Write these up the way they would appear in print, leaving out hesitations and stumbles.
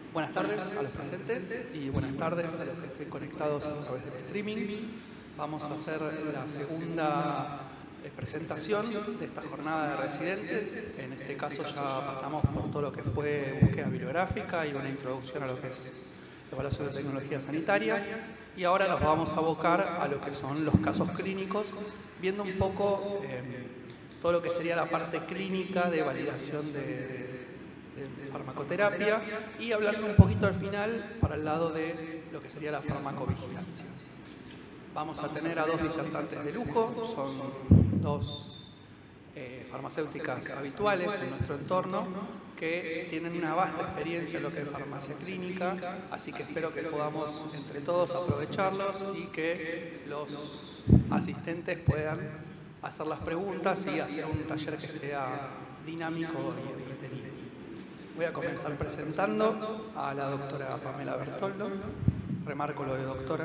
Buenas tardes a los presentes y buenas tardes a los que estén conectados a través del streaming. Vamos a hacer la segunda presentación de esta jornada de residentes. En este caso ya pasamos por todo lo que fue búsqueda bibliográfica y una introducción a lo que es evaluación de tecnologías sanitarias. Y ahora nos vamos a abocar a lo que son los casos clínicos, viendo un poco todo lo que sería la parte clínica de validación de farmacoterapia y hablando un poquito al final para el lado de lo que sería la farmacovigilancia. Vamos a tener a dos disertantes de lujo, son dos farmacéuticas habituales en nuestro entorno que tienen una vasta experiencia en lo que es farmacia clínica, así que espero que podamos entre todos aprovecharlos y que los asistentes puedan hacer las preguntas y hacer un taller que sea dinámico y entretenido. Voy a comenzar presentando a la doctora Pamela Bertoldo. Remarco lo de doctora.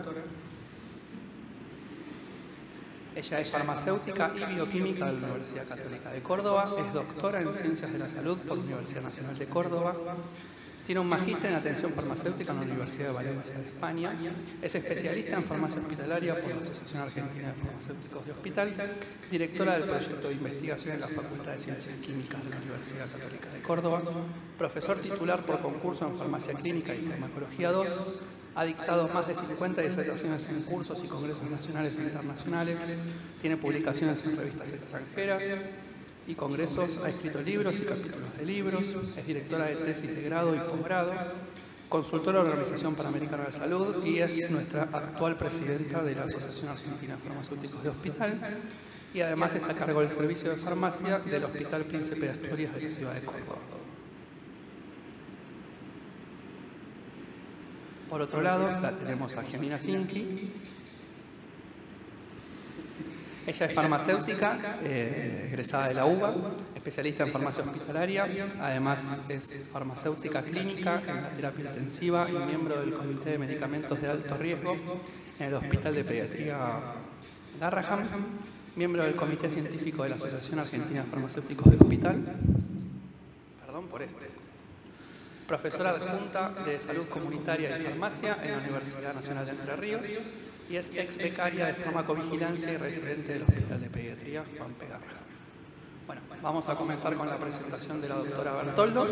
Ella es farmacéutica y bioquímica de la Universidad Católica de Córdoba. Es doctora en Ciencias de la Salud por la Universidad Nacional de Córdoba. Tiene un magíster en atención farmacéutica en la Universidad de Valencia de España. Es especialista en farmacia hospitalaria por la Asociación Argentina de Farmacéuticos de Hospital. Directora del proyecto de investigación en la Facultad de Ciencias Químicas de la Universidad Católica de Córdoba. Profesor titular por concurso en farmacia clínica y farmacología 2. Ha dictado más de 50 disertaciones en cursos y congresos nacionales e internacionales. Tiene publicaciones en revistas extranjeras y congresos, ha escrito libros y capítulos de libros, es directora de tesis de grado y posgrado, consultora de la Organización Panamericana de Salud y es nuestra actual presidenta de la Asociación Argentina de Farmacéuticos de Hospital y además está a cargo del servicio de farmacia del Hospital Príncipe de Asturias de la ciudad de Córdoba. Por otro lado, la tenemos a Gianina Zinchi. Ella es farmacéutica, egresada de la UBA, especialista en farmacia hospitalaria, además es farmacéutica clínica en la terapia intensiva y miembro del Comité de Medicamentos de Alto Riesgo en el Hospital de Pediatría Garrahan, miembro del Comité Científico de la Asociación Argentina de Farmacéuticos de Hospital, profesora adjunta de Salud Comunitaria y Farmacia en la Universidad Nacional de Entre Ríos, y es ex becaria de farmacovigilancia y residente del Hospital de Pediatría Juan P. Garrahan. Bueno, vamos a comenzar con la presentación de la doctora Bertoldo.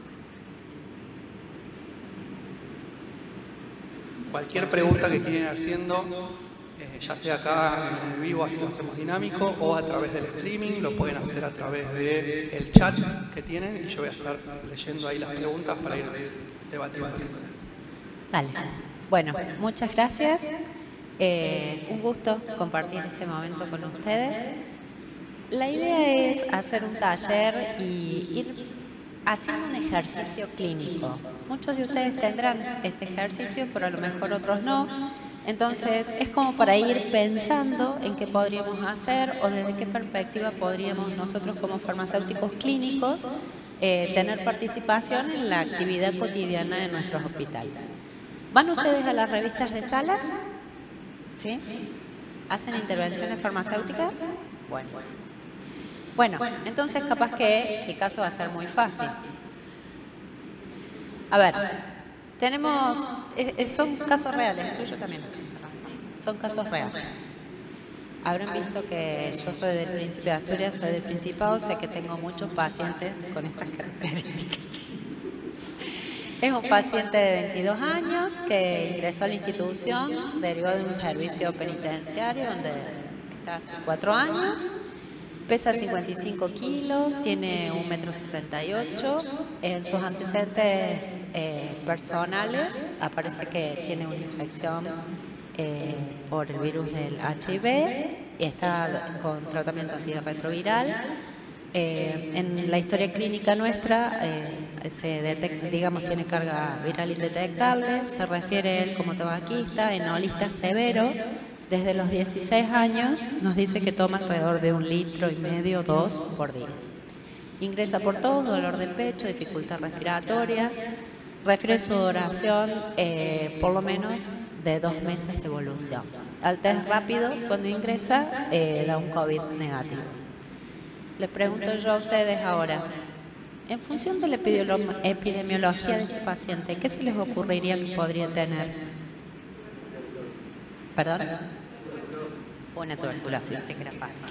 Cualquier pregunta que quieran haciendo, ya sea acá en el vivo, así lo hacemos dinámico, o a través del streaming, lo pueden hacer a través del chat que tienen y yo voy a estar leyendo ahí las preguntas para ir debatiendo. Dale. Bueno, muchas gracias. Un gusto compartir este momento con ustedes. La idea es hacer un taller y ir haciendo un ejercicio clínico. Muchos de ustedes tendrán este ejercicio, pero a lo mejor otros no. Entonces, es como para ir pensando en qué podríamos hacer o desde qué perspectiva podríamos nosotros como farmacéuticos clínicos tener participación en la actividad cotidiana de nuestros hospitales. ¿Van ustedes a las revistas de sala? ¿Sí? ¿Hacen intervenciones farmacéuticas? Buenísimo. Bueno, entonces capaz que el caso va a ser muy fácil. A ver, tenemos, son casos reales, yo también. Son casos reales. Habrán visto que yo soy del Príncipe de Asturias, soy del Principado, sé que tengo muchos pacientes con estas características. Es un paciente de 22 años que ingresó a la institución, derivado de un servicio penitenciario donde está hace 4 años, pesa 55 kilos, tiene 1,68 m. En sus antecedentes personales aparece que tiene una infección por el virus del HIV y está con tratamiento antirretroviral. En la historia clínica nuestra se detecta, digamos, tiene carga viral indetectable, se refiere a él como tabaquista, enolista severo, desde los 16 años nos dice que toma alrededor de 1,5 litros, 2 por día. Ingresa por tos, dolor de pecho, dificultad respiratoria, refiere su duración por lo menos de 2 meses de evolución. Al test rápido, cuando ingresa, da un COVID negativo. Les pregunto yo a ustedes ahora, En función de la epidemiología de este paciente, ¿qué se les ocurriría que podría tener? ¿Perdón? Una tuberculosis, pensé que era fácil.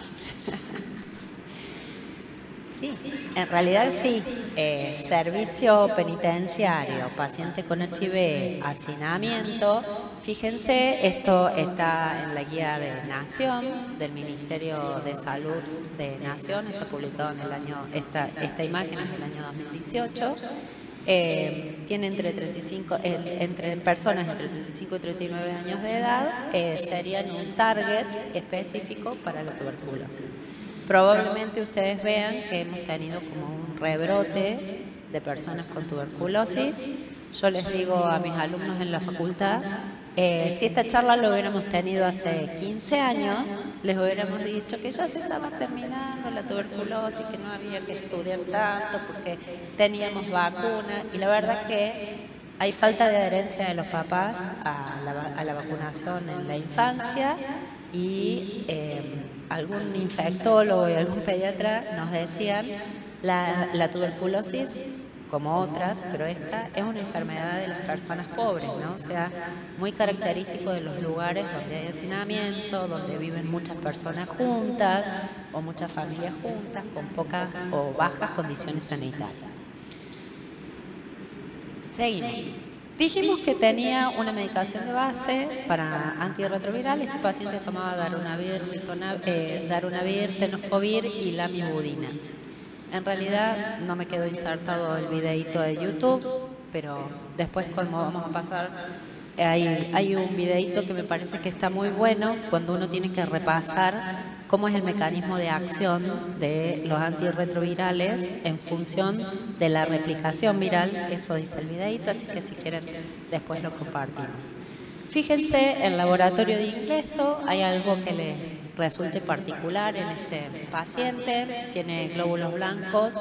Sí, en realidad sí. Servicio penitenciario, paciente con HIV, hacinamiento. Fíjense, esto está en la guía de Nación, del Ministerio de Salud de Nación, está publicado en el año, esta imagen es del año 2018. Tiene entre personas entre 35 y 39 años de edad, serían un target específico para la tuberculosis. Probablemente ustedes vean que hemos tenido como un rebrote de personas con tuberculosis. Yo les digo a mis alumnos en la facultad, si esta charla lo hubiéramos tenido hace 15 años, les hubiéramos dicho que ya se estaba terminando la tuberculosis, que no había que estudiar tanto porque teníamos vacuna. Y la verdad que hay falta de adherencia de los papás a la vacunación en la infancia y algún infectólogo y algún pediatra nos decían la tuberculosis, como otras, pero esta es una enfermedad de las personas pobres, ¿no? O sea, muy característico de los lugares donde hay hacinamiento, donde viven muchas personas juntas o muchas familias juntas con pocas o bajas condiciones sanitarias. Seguimos. Dijimos que tenía una medicación de base para antirretroviral. Este paciente tomaba darunavir, tenofovir y lamivudina. En realidad no me quedó insertado el videíto de YouTube, pero después cuando vamos a pasar, hay un videíto que me parece que está muy bueno cuando uno tiene que repasar cómo es el mecanismo de acción de los antirretrovirales en función de la replicación viral. Eso dice el videíto, así que si quieren después lo compartimos. Fíjense, en el laboratorio de ingreso hay algo que les resulte particular en este paciente. Tiene glóbulos blancos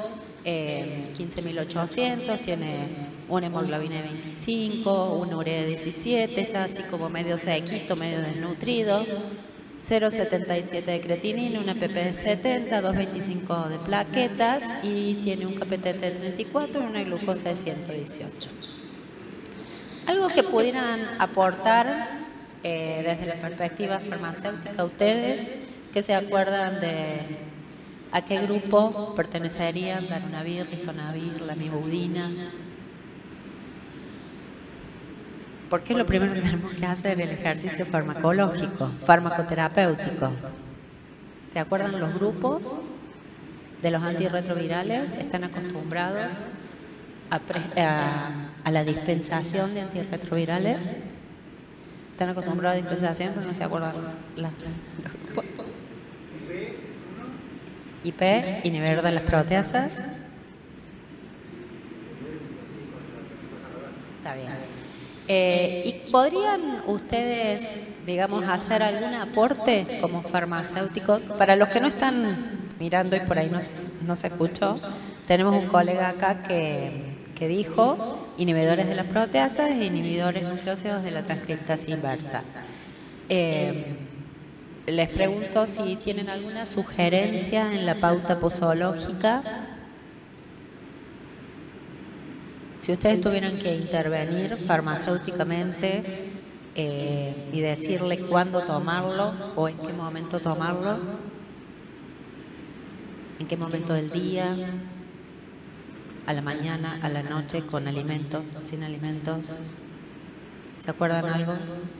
15.800, tiene una hemoglobina de 25, una urea de 17, está así como medio sequito, medio desnutrido. 0,77 de creatinina, una PP de 70, 2,25 de plaquetas y tiene un KPTT de 34 y una glucosa de 118. Algo que pudieran aportar desde la perspectiva farmacéutica ustedes, que se acuerdan de a qué grupo pertenecerían darunavir, ritonavir, lamivudina. Porque es lo primero que tenemos que hacer, el ejercicio farmacológico, farmacoterapéutico. ¿Se acuerdan los grupos de los antirretrovirales? ¿Están acostumbrados a la dispensación de antirretrovirales? ¿Están acostumbrados a la dispensación? Pero no se acuerdan los grupos. IP, inhibidor de las proteasas. Está bien. ¿Y podrían ustedes, digamos, hacer algún aporte como farmacéuticos? Para los que no están mirando y por ahí no se escuchó, tenemos un colega acá que dijo inhibidores de las proteasas e inhibidores nucleósidos de la transcriptasa inversa. Les pregunto si tienen alguna sugerencia en la pauta posológica. Si ustedes tuvieran que intervenir farmacéuticamente y decirle cuándo tomarlo o en qué momento tomarlo, en qué momento del día, a la mañana, a la noche, con alimentos, sin alimentos, ¿se acuerdan algo?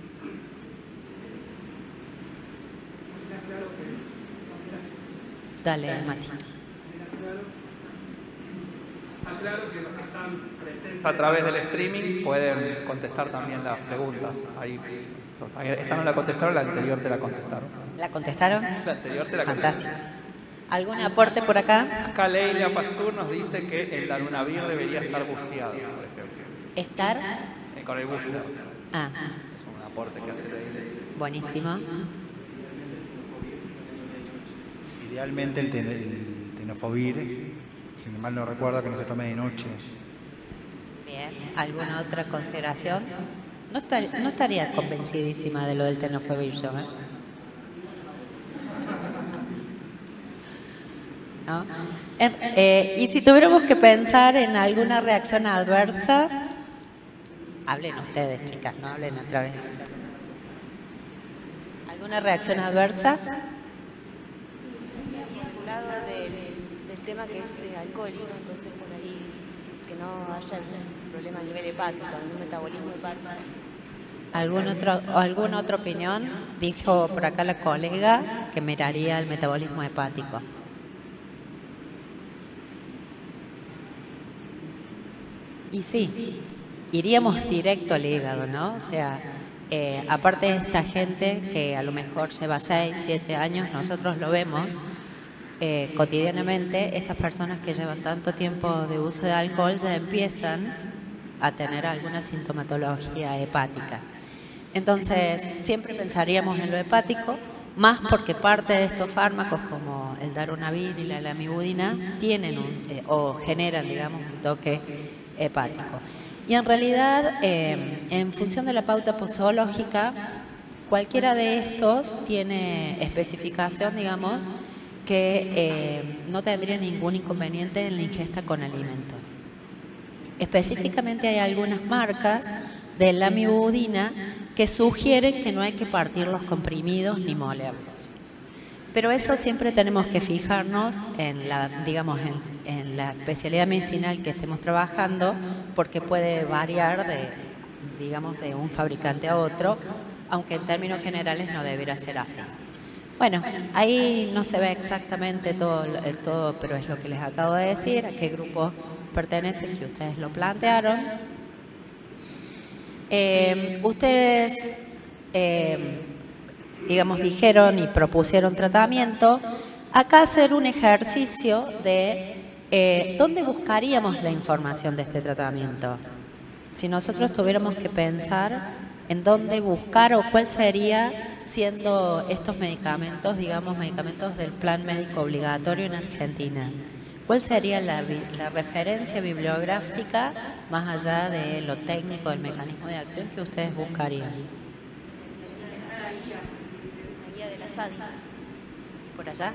Dale, Mati. Claro que los que están presentes a través del streaming pueden contestar también las preguntas. Ahí, esta no la contestaron, la anterior te la contestaron. ¿La contestaron? La anterior te la contestaron. Fantástico. ¿Algún aporte por acá? Acá Leila Pastur nos dice que el darunavir debería estar busteado, por ejemplo. ¿Estar? Con el booster. Ah. Es un aporte que hace Leila. Buenísimo. Idealmente el tenofovir, si mal no recuerdo, que no se tome de noche. Bien. ¿Alguna otra consideración? No estaría convencidísima de lo del tenofovir yo, ¿eh? ¿No? Y si tuviéramos que pensar en alguna reacción adversa, hablen ustedes, chicas, no hablen a través de... ¿Alguna reacción adversa? Vinculado del tema que es alcohólico, entonces por ahí que no haya algún problema a nivel hepático, algún metabolismo hepático. ¿Alguna otra opinión? Dijo por acá la colega que miraría el metabolismo hepático. Y sí, iríamos directo al hígado, ¿no? O sea, aparte de esta gente que a lo mejor lleva 6, 7 años, nosotros lo vemos cotidianamente, estas personas que llevan tanto tiempo de uso de alcohol ya empiezan a tener alguna sintomatología hepática. Entonces, siempre pensaríamos en lo hepático, más porque parte de estos fármacos como el darunavir y la lamivudina tienen o generan, digamos, un toque hepático. Y en realidad, en función de la pauta posológica, cualquiera de estos tiene especificación, digamos, que no tendría ningún inconveniente en la ingesta con alimentos. Específicamente hay algunas marcas de lamivudina que sugieren que no hay que partir los comprimidos ni molerlos. Pero eso siempre tenemos que fijarnos en la, digamos, en la especialidad medicinal que estemos trabajando, porque puede variar de, digamos, de un fabricante a otro, aunque en términos generales no debería ser así. Bueno, ahí no se ve exactamente todo, pero es lo que les acabo de decir, a qué grupo pertenece, que ustedes lo plantearon. Ustedes, digamos, dijeron y propusieron tratamiento. Acá hacer un ejercicio de dónde buscaríamos la información de este tratamiento. Si nosotros tuviéramos que pensar en dónde buscar o cuál sería, siendo estos medicamentos, digamos, medicamentos del plan médico obligatorio en Argentina, ¿cuál sería la referencia bibliográfica, más allá de lo técnico del mecanismo de acción, que ustedes buscarían? La guía de la SADI. ¿Y por allá?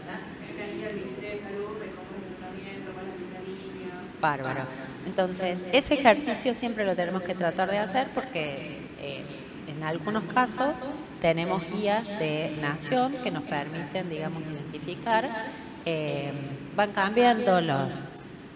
Bárbaro. Entonces, ese ejercicio siempre lo tenemos que tratar de hacer porque en algunos casos tenemos guías de nación que nos permiten, digamos, identificar. Van cambiando las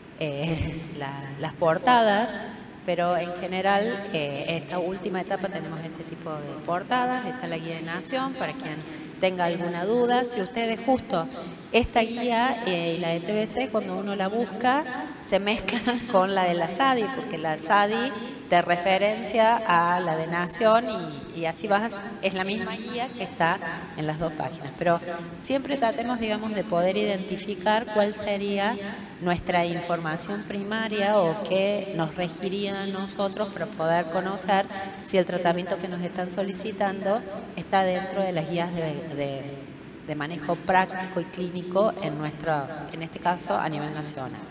portadas, pero en general esta última etapa tenemos este tipo de portadas. Está la guía de nación para quien tenga alguna duda. Si ustedes justo esta guía y la de TBC, cuando uno la busca, se mezclan con la de la SADI, porque la SADI te referencia a la de Nación y así vas, es la misma guía que está en las dos páginas. Pero siempre tratemos, digamos, de poder identificar cuál sería nuestra información primaria o qué nos regiría a nosotros para poder conocer si el tratamiento que nos están solicitando está dentro de las guías de manejo práctico y clínico en este caso a nivel nacional.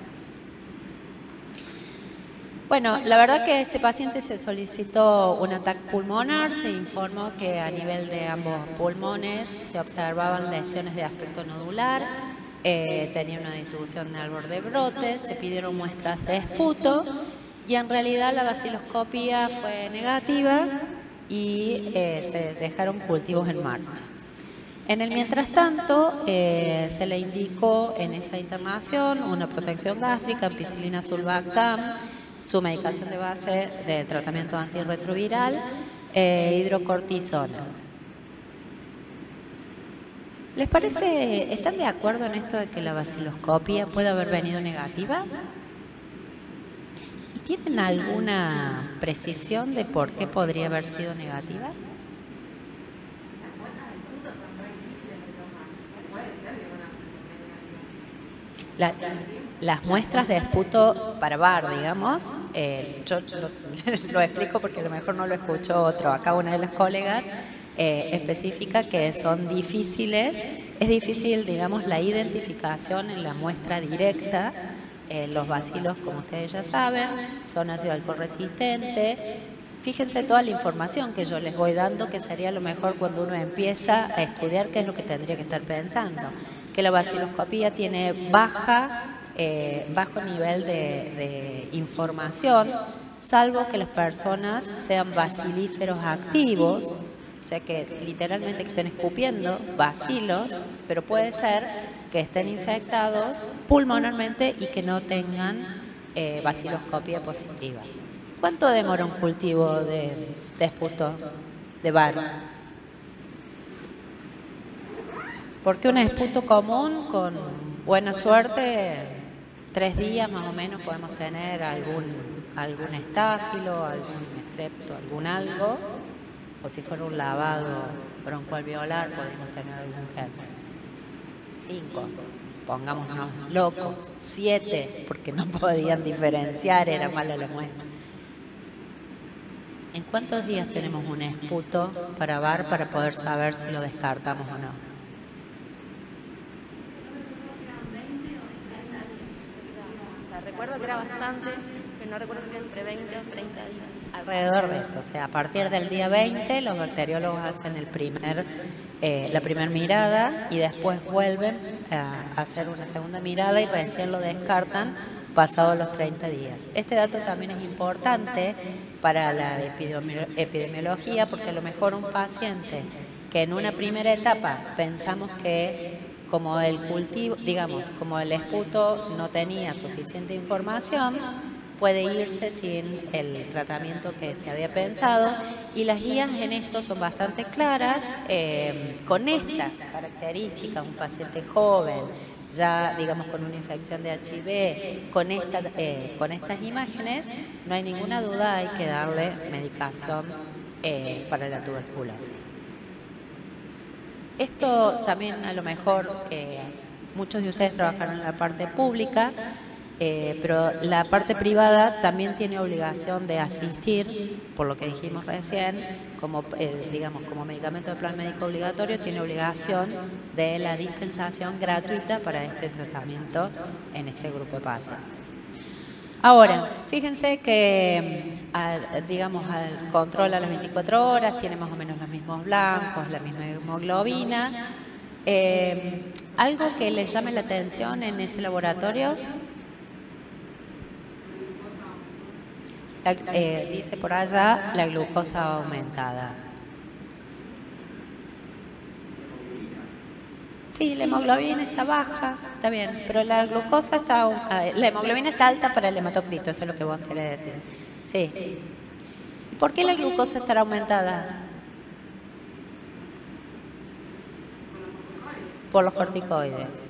Bueno, la verdad que este paciente se solicitó un ataque pulmonar, se informó que a nivel de ambos pulmones se observaban lesiones de aspecto nodular, tenía una distribución de árbol de brote, se pidieron muestras de esputo y en realidad la vaciloscopía fue negativa y se dejaron cultivos en marcha. En el mientras tanto, se le indicó en esa internación una protección gástrica, ampicilina sulbactam, su medicación de base del tratamiento antirretroviral, hidrocortisona. ¿Les parece, están de acuerdo en esto de que la vaciloscopia puede haber venido negativa? ¿Y tienen alguna precisión de por qué podría haber sido negativa? Las muestras de esputo para bar, digamos, yo lo explico porque a lo mejor no lo escuchó otro. Acá una de las colegas especifica que son difíciles, es difícil, digamos, la identificación en la muestra directa. Los bacilos, como ustedes ya saben, son ácido alcohol resistente. Fíjense toda la información que yo les voy dando, que sería lo mejor cuando uno empieza a estudiar qué es lo que tendría que estar pensando. Que la vaciloscopía tiene baja bajo nivel de información, salvo que las personas sean bacilíferos activos, o sea que literalmente que estén escupiendo bacilos, pero puede ser que estén infectados pulmonarmente y que no tengan baciloscopia positiva. ¿Cuánto demora un cultivo de esputo de bar? Porque un esputo común, con buena suerte, 3 días más o menos podemos tener algún estáfilo, algún estrepto, algún algo, o si fuera un lavado broncoalveolar podríamos tener algún germen. 5, pongámonos locos, 7, porque no podían diferenciar, era mala la muestra. ¿En cuántos días tenemos un esputo para bar para poder saber si lo descartamos o no? O sea, recuerdo que era bastante, pero no recuerdo si era entre 20 o 30 días. Alrededor de eso, o sea, a partir del día 20 los bacteriólogos hacen la primera mirada y después vuelven a hacer una segunda mirada y recién lo descartan pasados los 30 días. Este dato también es importante para la epidemiología porque a lo mejor un paciente que en una primera etapa pensamos que como el cultivo, digamos, como el esputo no tenía suficiente información, puede irse sin el tratamiento que se había pensado y las guías en esto son bastante claras. Con esta característica, un paciente joven, ya digamos con una infección de HIV, con estas imágenes, no hay ninguna duda, hay que darle medicación para la tuberculosis. Esto también a lo mejor muchos de ustedes trabajaron en la parte pública, pero la parte privada también tiene obligación de asistir, por lo que dijimos recién, como medicamento de plan médico obligatorio, tiene obligación de la dispensación gratuita para este tratamiento en este grupo de pacientes. Ahora, fíjense que, al control a las 24 horas tiene más o menos los mismos blancos, la misma hemoglobina. ¿Algo que les llame la atención en ese laboratorio? Dice por allá la glucosa aumentada. Sí, la hemoglobina está baja, está bien, pero la glucosa la hemoglobina está alta para el hematocrito, eso es lo que vos querés decir. Sí. ¿Y por qué la glucosa estará aumentada? Por los corticoides.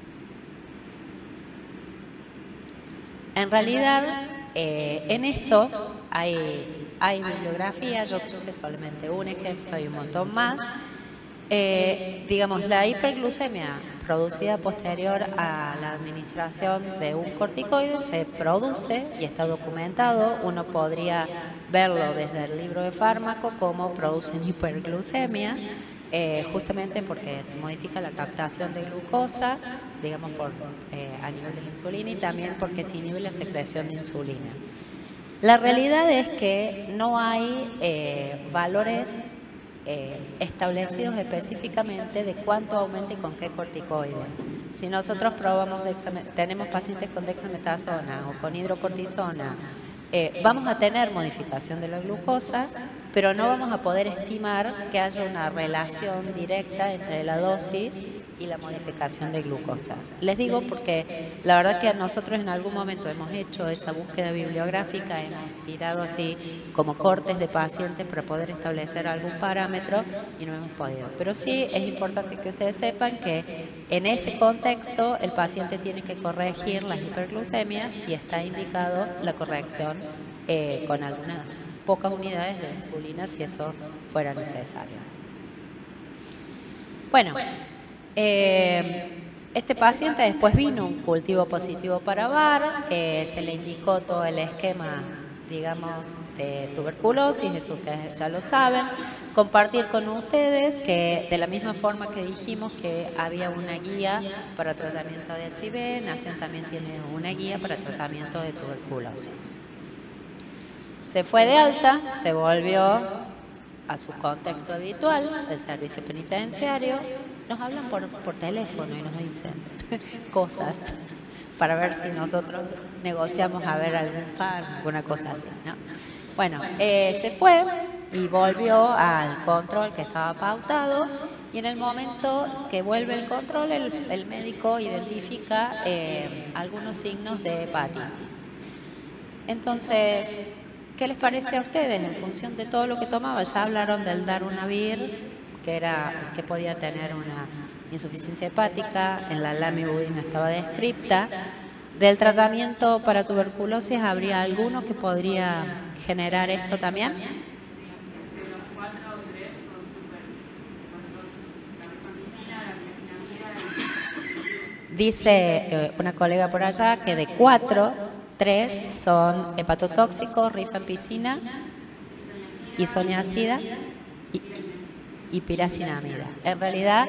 En realidad, en esto hay bibliografía, yo puse solamente un ejemplo y un montón más. Digamos, la hiperglucemia producida posterior a la administración de un corticoide se produce y está documentado. Uno podría verlo desde el libro de fármaco cómo producen hiperglucemia, justamente porque se modifica la captación de glucosa, digamos, a nivel de la insulina y también porque se inhibe la secreción de insulina. La realidad es que no hay valores establecidos específicamente de cuánto aumenta y con qué corticoide. Si nosotros tenemos pacientes con dexametasona o con hidrocortisona, vamos a tener modificación de la glucosa, pero no vamos a poder estimar que haya una relación directa entre la dosis y la modificación de glucosa. Les digo porque la verdad que nosotros en algún momento hemos hecho esa búsqueda bibliográfica, hemos tirado así como cortes de pacientes para poder establecer algún parámetro y no hemos podido. Pero sí es importante que ustedes sepan que en ese contexto el paciente tiene que corregir las hiperglucemias y está indicado la corrección con algunas pocas unidades de insulina si eso fuera necesario. Bueno, este paciente después vino un cultivo positivo para VAR, se le indicó todo el esquema, digamos, de tuberculosis, eso ustedes ya lo saben. Compartir con ustedes que de la misma forma que dijimos que había una guía para tratamiento de HIV, Nación también tiene una guía para tratamiento de tuberculosis. Se fue de alta, se volvió a su contexto habitual, el servicio penitenciario. Nos hablan por teléfono y nos dicen cosas. para ver si nosotros negociamos a ver algún fármaco, alguna cosa así, ¿no? Bueno, se fue y volvió al control que estaba pautado, y en el momento que vuelve el control, el médico identifica algunos signos de hepatitis. Entonces, ¿qué les parece a ustedes en función de todo lo que tomaba? Ya hablaron del darunavir, que podía tener una insuficiencia hepática, en la lamivudina estaba descripta. Del tratamiento para tuberculosis, ¿habría alguno que podría generar esto también? Dice una colega por allá que de 4, 3 son hepatotóxicos, rifampicina, isoniazida y piracinamida. En realidad,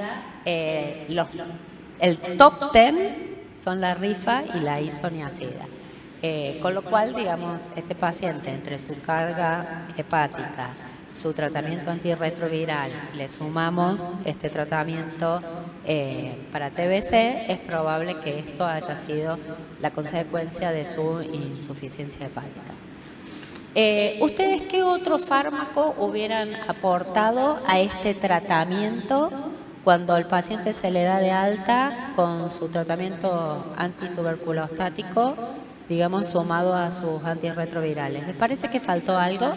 el top 10 son la rifa y la isoniazida. Con lo cual, digamos, este paciente, entre su carga hepática, su tratamiento antirretroviral, le sumamos este tratamiento para TBC, es probable que esto haya sido la consecuencia de su insuficiencia hepática. ¿Ustedes qué otro fármaco hubieran aportado a este tratamiento cuando el paciente se le da de alta con su tratamiento antituberculostático, digamos, sumado a sus antirretrovirales? ¿Les parece que faltó algo?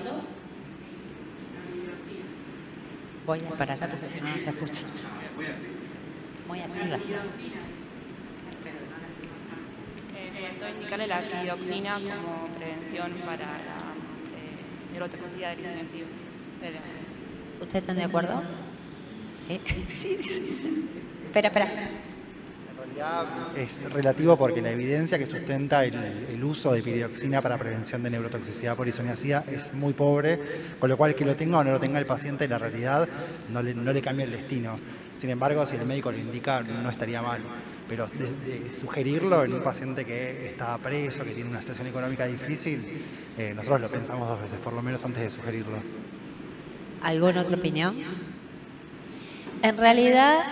Voy para allá porque si no, no se escucha. Muy activa. Estoy indicarle la piridoxina como prevención para la neurotoxicidad del isoniazida. ¿Ustedes están de acuerdo? Sí. Sí. Espera. En realidad es relativo porque la evidencia que sustenta el uso de piridoxina para prevención de neurotoxicidad por isoniazida es muy pobre, con lo cual que lo tenga o no lo tenga el paciente, la realidad no le cambia el destino. Sin embargo, si el médico lo indica, no estaría mal. Pero de sugerirlo en un paciente que está preso, que tiene una situación económica difícil, nosotros lo pensamos 2 veces, por lo menos antes de sugerirlo. ¿Alguna otra opinión? En realidad,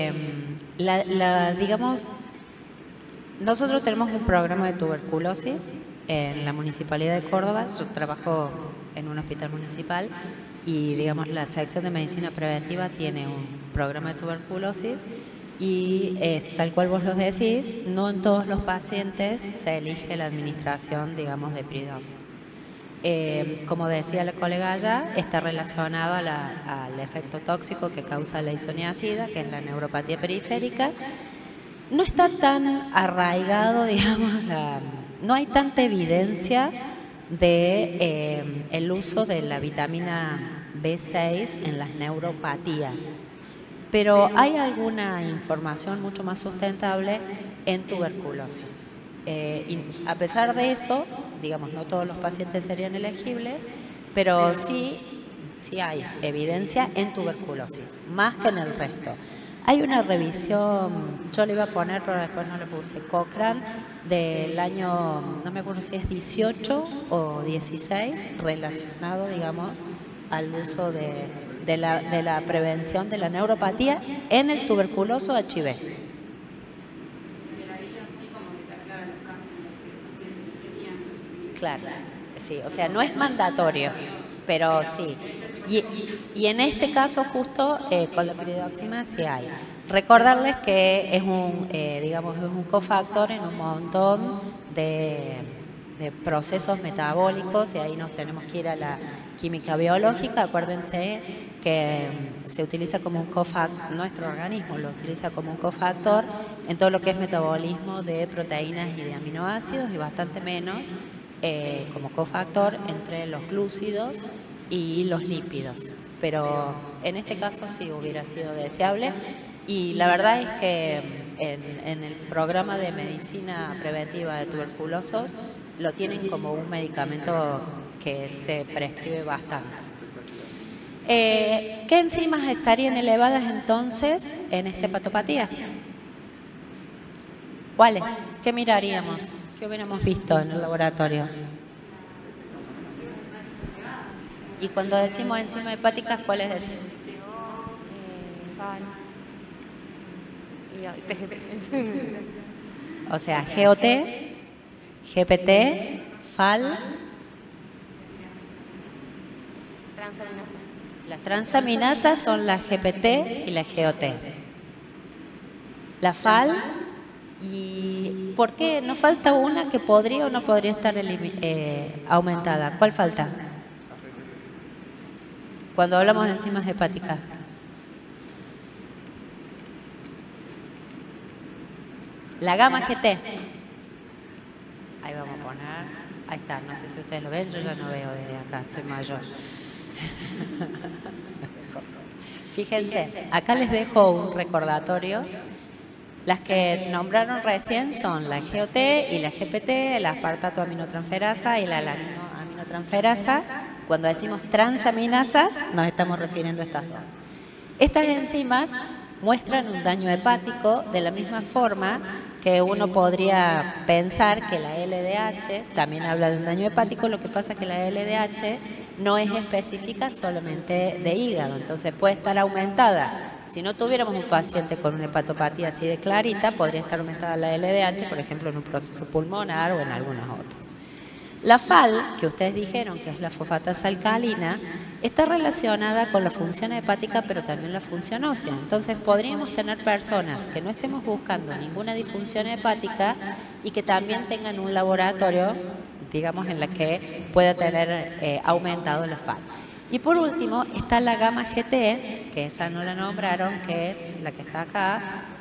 digamos, nosotros tenemos un programa de tuberculosis en la Municipalidad de Córdoba. Yo trabajo en un hospital municipal y, digamos, la sección de medicina preventiva tiene un programa de tuberculosis y, tal cual vos lo decís, no en todos los pacientes se elige la administración, digamos, de piridoxina. Como decía la colega allá, está relacionado al efecto tóxico que causa la isoniazida, que es la neuropatía periférica. No está tan arraigado, digamos, no hay tanta evidencia de el uso de la vitamina B6 en las neuropatías, pero hay alguna información mucho más sustentable en tuberculosis. Y a pesar de eso, digamos, no todos los pacientes serían elegibles, pero sí hay evidencia en tuberculosis, más que en el resto. Hay una revisión, yo le iba a poner, pero después no le puse, Cochrane, del año, no me acuerdo si es 18 o 16, relacionado, digamos, al uso de la prevención de la neuropatía en el tuberculoso HIV. Claro, sí, o sea, no es mandatorio, pero sí. Y en este caso justo con la piridoxina sí hay. Recordarles que es digamos, es un cofactor en un montón de procesos metabólicos, y ahí nos tenemos que ir a la química biológica. Acuérdense que se utiliza como un cofactor, nuestro organismo lo utiliza como un cofactor en todo lo que es metabolismo de proteínas y de aminoácidos, y bastante menos como cofactor entre los glúcidos y los lípidos. Pero en este caso sí hubiera sido deseable, y la verdad es que en el programa de medicina preventiva de tuberculosos lo tienen como un medicamento que se prescribe bastante. ¿Qué enzimas estarían elevadas entonces en esta hepatopatía? ¿Cuáles? ¿Qué miraríamos? ¿Qué hubiéramos visto en el laboratorio? Y cuando decimos enzimas hepáticas, ¿cuáles decimos? FAN y TGP. O sea, GOT, GPT, FAL. Transaminasas. Las transaminasas son la GPT y la GOT. La FAL, ¿y por qué? ¿Nos falta una que podría o no podría estar aumentada? ¿Cuál falta? Cuando hablamos de enzimas hepáticas. La gamma GT. Ahí vamos a poner. Ahí está, no sé si ustedes lo ven, yo ya no veo desde acá, estoy mayor. Fíjense, acá les dejo un recordatorio. Las que nombraron recién son la GOT y la GPT, la aspartato aminotransferasa y la aminotransferasa. Cuando decimos transaminasas, nos estamos refiriendo a estas dos. Estas enzimas muestran un daño hepático de la misma forma que uno podría pensar que la LDH también habla de un daño hepático. Lo que pasa es que la LDH no es específica solamente de hígado, entonces puede estar aumentada. Si no tuviéramos un paciente con una hepatopatía así de clarita, podría estar aumentada la LDH, por ejemplo, en un proceso pulmonar o en algunos otros. La FAL, que ustedes dijeron que es la fosfatasa alcalina, está relacionada con la función hepática, pero también la función ósea. Entonces, podríamos tener personas que no estemos buscando ninguna disfunción hepática y que también tengan un laboratorio, digamos, en la que pueda tener aumentado la FAL. Y por último, está la gamma GT, que esa no la nombraron, que es la que está acá,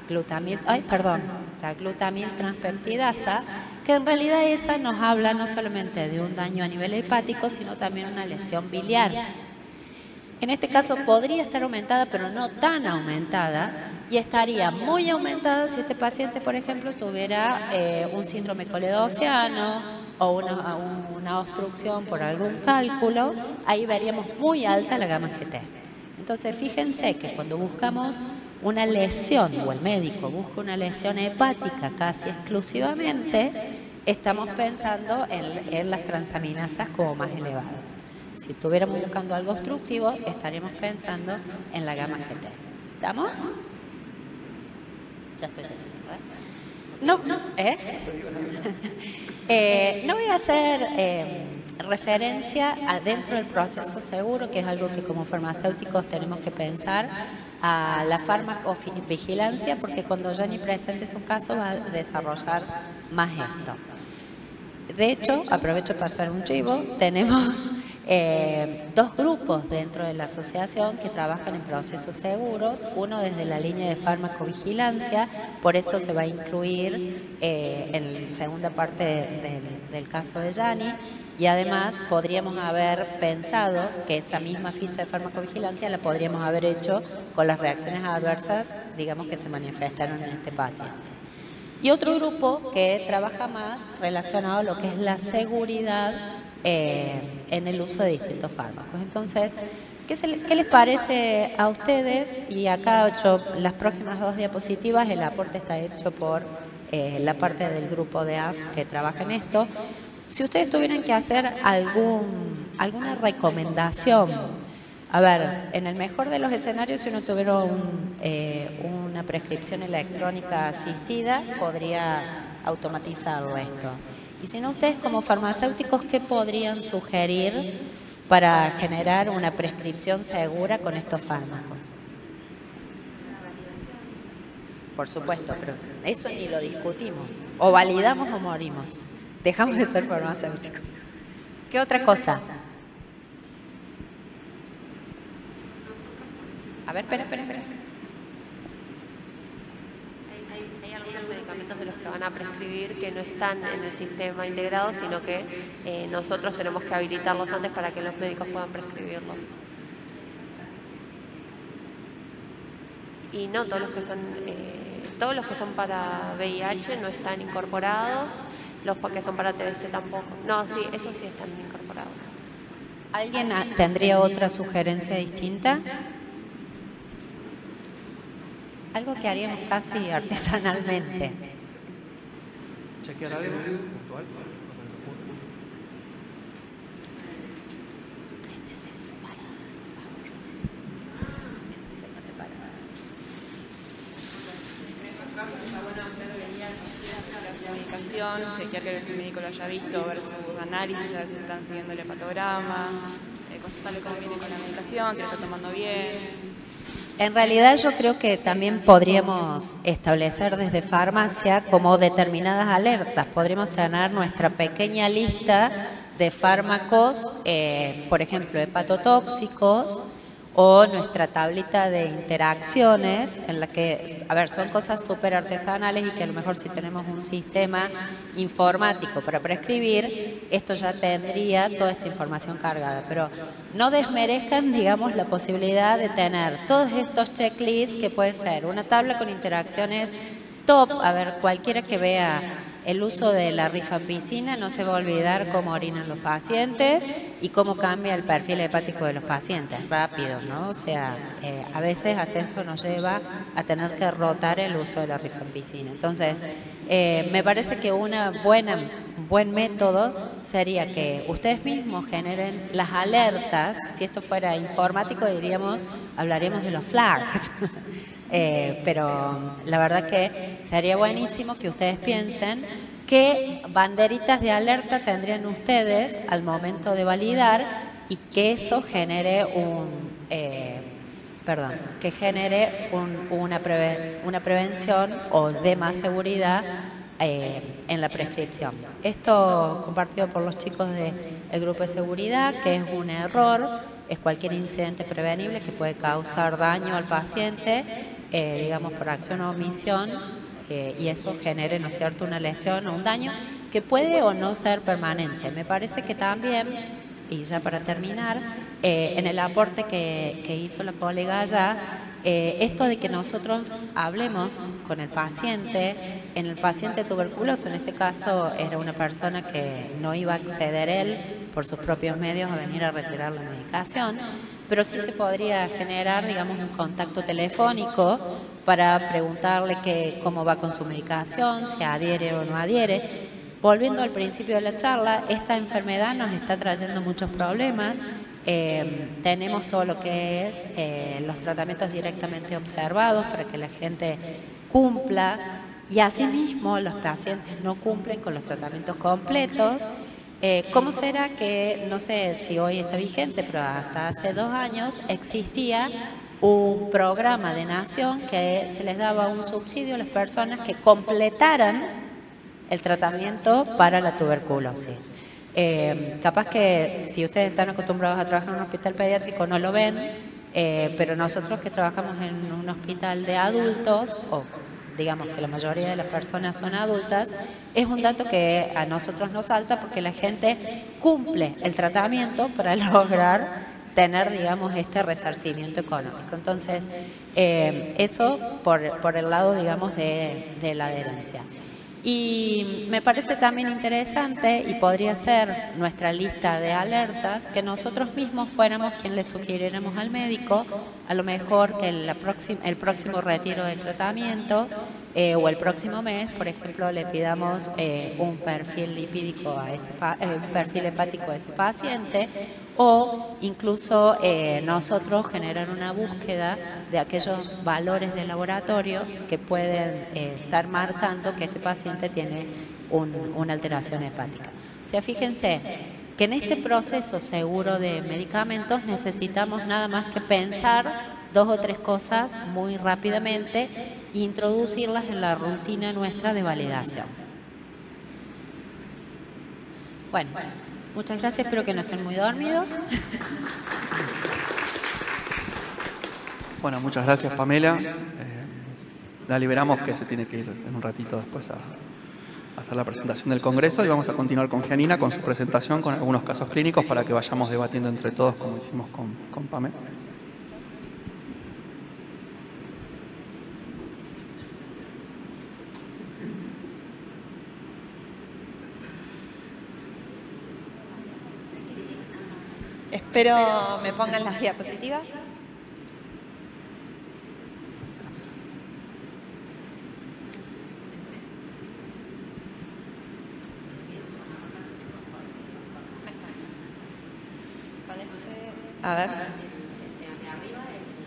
la glutamil transpeptidasa, que en realidad esa nos habla no solamente de un daño a nivel hepático, sino también una lesión biliar. En este caso podría estar aumentada, pero no tan aumentada, y estaría muy aumentada si este paciente, por ejemplo, tuviera un síndrome coledociano o una obstrucción por algún cálculo. Ahí veríamos muy alta la gamma GT. Entonces, fíjense que cuando buscamos una lesión, o el médico busca una lesión hepática casi exclusivamente, estamos pensando en las transaminasas como más elevadas. Si estuviéramos buscando algo obstructivo, estaríamos pensando en la gamma GT. ¿Estamos? Ya estoy terminando, no voy a hacer referencia dentro del proceso seguro, que es algo que como farmacéuticos tenemos que pensar, a la farmacovigilancia, porque cuando Gianni presente su caso va a desarrollar más esto. De hecho, aprovecho para pasar un chivo, tenemos dos grupos dentro de la asociación que trabajan en procesos seguros, uno desde la línea de farmacovigilancia, por eso se va a incluir en la segunda parte del caso de Gianni, y además podríamos haber pensado que esa misma ficha de farmacovigilancia la podríamos haber hecho con las reacciones adversas, digamos, que se manifestaron en este paciente. Y otro grupo que trabaja más relacionado a lo que es la seguridad en el uso de distintos fármacos. Entonces, ¿qué les parece a ustedes? Y acá las próximas dos diapositivas, el aporte está hecho por la parte del grupo de AF que trabaja en esto. Si ustedes tuvieran que hacer alguna recomendación, a ver, en el mejor de los escenarios, si uno tuviera una prescripción electrónica asistida, podría automatizarlo esto. Y si no, ustedes como farmacéuticos, ¿qué podrían sugerir para generar una prescripción segura con estos fármacos? Por supuesto, pero eso ni lo discutimos. O validamos o morimos. Dejamos de ser farmacéuticos. ¿Qué otra cosa? A ver, espera. Hay algunos medicamentos de los que van a prescribir que no están en el sistema integrado, sino que nosotros tenemos que habilitarlos antes para que los médicos puedan prescribirlos. Y no, todos los que son para VIH no están incorporados, los que son para TBC tampoco. No, sí, esos sí están incorporados. ¿Alguien tendría otra sugerencia distinta? Algo que haríamos casi artesanalmente. ¿Chequear algo puntual? Siéntese separada, por favor. Siéntese más separada. medicación, chequear que el médico lo haya visto, ver sus análisis, a ver si están siguiendo el hepatograma, consultarle cómo viene con la medicación, si lo está tomando bien. En realidad yo creo que también podríamos establecer desde farmacia como determinadas alertas. Podríamos tener nuestra pequeña lista de fármacos, por ejemplo, hepatotóxicos, o nuestra tablita de interacciones, en la que, a ver, son cosas súper artesanales y que a lo mejor si tenemos un sistema informático para prescribir, esto ya tendría toda esta información cargada. Pero no desmerezcan, digamos, la posibilidad de tener todos estos checklists, que puede ser una tabla con interacciones top. A ver, cualquiera que vea el uso de la rifampicina no se va a olvidar cómo orinan los pacientes y cómo cambia el perfil hepático de los pacientes, rápido, ¿no? O sea, a veces hasta eso nos lleva a tener que rotar el uso de la rifampicina. Entonces, me parece que un buen método sería que ustedes mismos generen las alertas. Si esto fuera informático, hablaríamos de los flags. Pero la verdad que sería buenísimo que ustedes piensen qué banderitas de alerta tendrían ustedes al momento de validar y que eso genere una prevención o dé más seguridad en la prescripción. Esto compartido por los chicos del grupo de seguridad, que es un error, es cualquier incidente prevenible que puede causar daño al paciente, digamos por acción o omisión, y eso genere, ¿no es cierto?, una lesión o un daño que puede o no ser permanente. Me parece que también, y ya para terminar, en el aporte que hizo la colega allá, esto de que nosotros hablemos con el paciente, en el paciente tuberculoso, en este caso era una persona que no iba a acceder él por sus propios medios a venir a retirar la medicación, pero sí se podría generar, digamos, un contacto telefónico para preguntarle cómo va con su medicación, si adhiere o no adhiere. Volviendo al principio de la charla, esta enfermedad nos está trayendo muchos problemas. Tenemos todo lo que es los tratamientos directamente observados para que la gente cumpla, y asimismo los pacientes no cumplen con los tratamientos completos. ¿Cómo será que, no sé si hoy está vigente, pero hasta hace 2 años existía un programa de Nación que se les daba un subsidio a las personas que completaran el tratamiento para la tuberculosis? Capaz que si ustedes están acostumbrados a trabajar en un hospital pediátrico no lo ven, pero nosotros que trabajamos en un hospital de adultos, o digamos que la mayoría de las personas son adultas, es un dato que a nosotros nos salta porque la gente cumple el tratamiento para lograr tener, digamos, este resarcimiento económico. Entonces, eso por el lado, digamos, de la adherencia. Y me parece también interesante, y podría ser nuestra lista de alertas, que nosotros mismos fuéramos quien le sugiriéramos al médico, a lo mejor que el próximo retiro de tratamiento o el próximo mes, por ejemplo, le pidamos un perfil lipídico un perfil hepático a ese paciente, o incluso nosotros generar una búsqueda de aquellos valores de laboratorio que pueden estar marcando que este paciente tiene una alteración hepática. O sea, fíjense que en este proceso seguro de medicamentos necesitamos nada más que pensar 2 o 3 cosas muy rápidamente e introducirlas en la rutina nuestra de validación. Bueno, muchas gracias, espero que no estén muy dormidos. Bueno, muchas gracias, Pamela. La liberamos, que se tiene que ir en un ratito después a hacer la presentación del Congreso, y vamos a continuar con Gianina con su presentación con algunos casos clínicos para que vayamos debatiendo entre todos como hicimos con Pamela. Espero me pongan las diapositivas. Con este, a ver.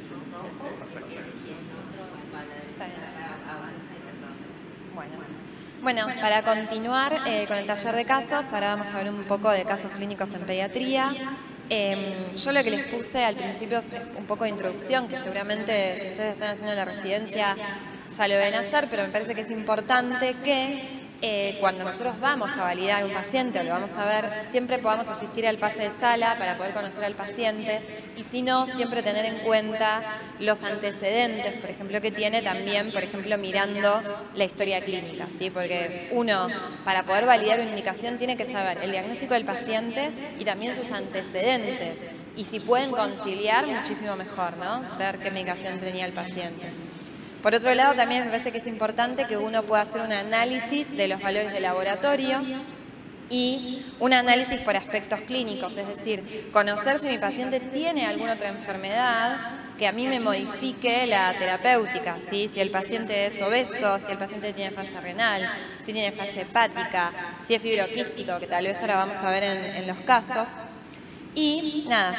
Bueno, Bueno, para continuar con el taller de casos, ahora vamos a ver un poco de casos clínicos en pediatría. Yo lo que les puse al principio es un poco de introducción, que seguramente si ustedes están haciendo la residencia ya lo deben hacer, pero me parece que es importante que cuando nosotros vamos a validar un paciente o lo vamos a ver, siempre podamos asistir al pase de sala para poder conocer al paciente y si no, siempre tener en cuenta los antecedentes, por ejemplo, que tiene también, por ejemplo, mirando la historia clínica, ¿sí? Porque uno, para poder validar una indicación, tiene que saber el diagnóstico del paciente y también sus antecedentes. Y si pueden conciliar, muchísimo mejor, ¿no? Ver qué medicación tenía el paciente. Por otro lado, también me parece que es importante que uno pueda hacer un análisis de los valores de laboratorio y un análisis por aspectos clínicos, es decir, conocer si mi paciente tiene alguna otra enfermedad que a mí me modifique la terapéutica, ¿sí? Si el paciente es obeso, si el paciente tiene falla renal, si tiene falla hepática, si es fibroquístico, que tal vez ahora vamos a ver en los casos. Y nada,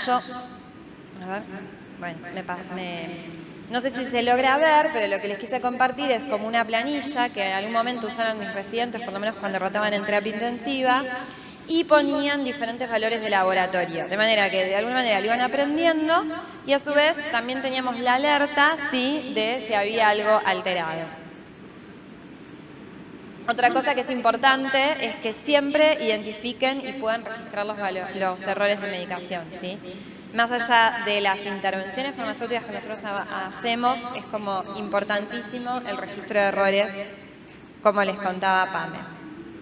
no sé si se logra ver, pero lo que les quise compartir es como una planilla que en algún momento usaron mis residentes, por lo menos cuando rotaban en terapia intensiva, y ponían diferentes valores de laboratorio, de manera que de alguna manera lo iban aprendiendo y a su vez también teníamos la alerta, ¿sí?, de si había algo alterado. Otra cosa que es importante es que siempre identifiquen y puedan registrar los errores de medicación, ¿sí? Más allá de las intervenciones farmacéuticas que nosotros hacemos, es como importantísimo el registro de errores, como les contaba Pame.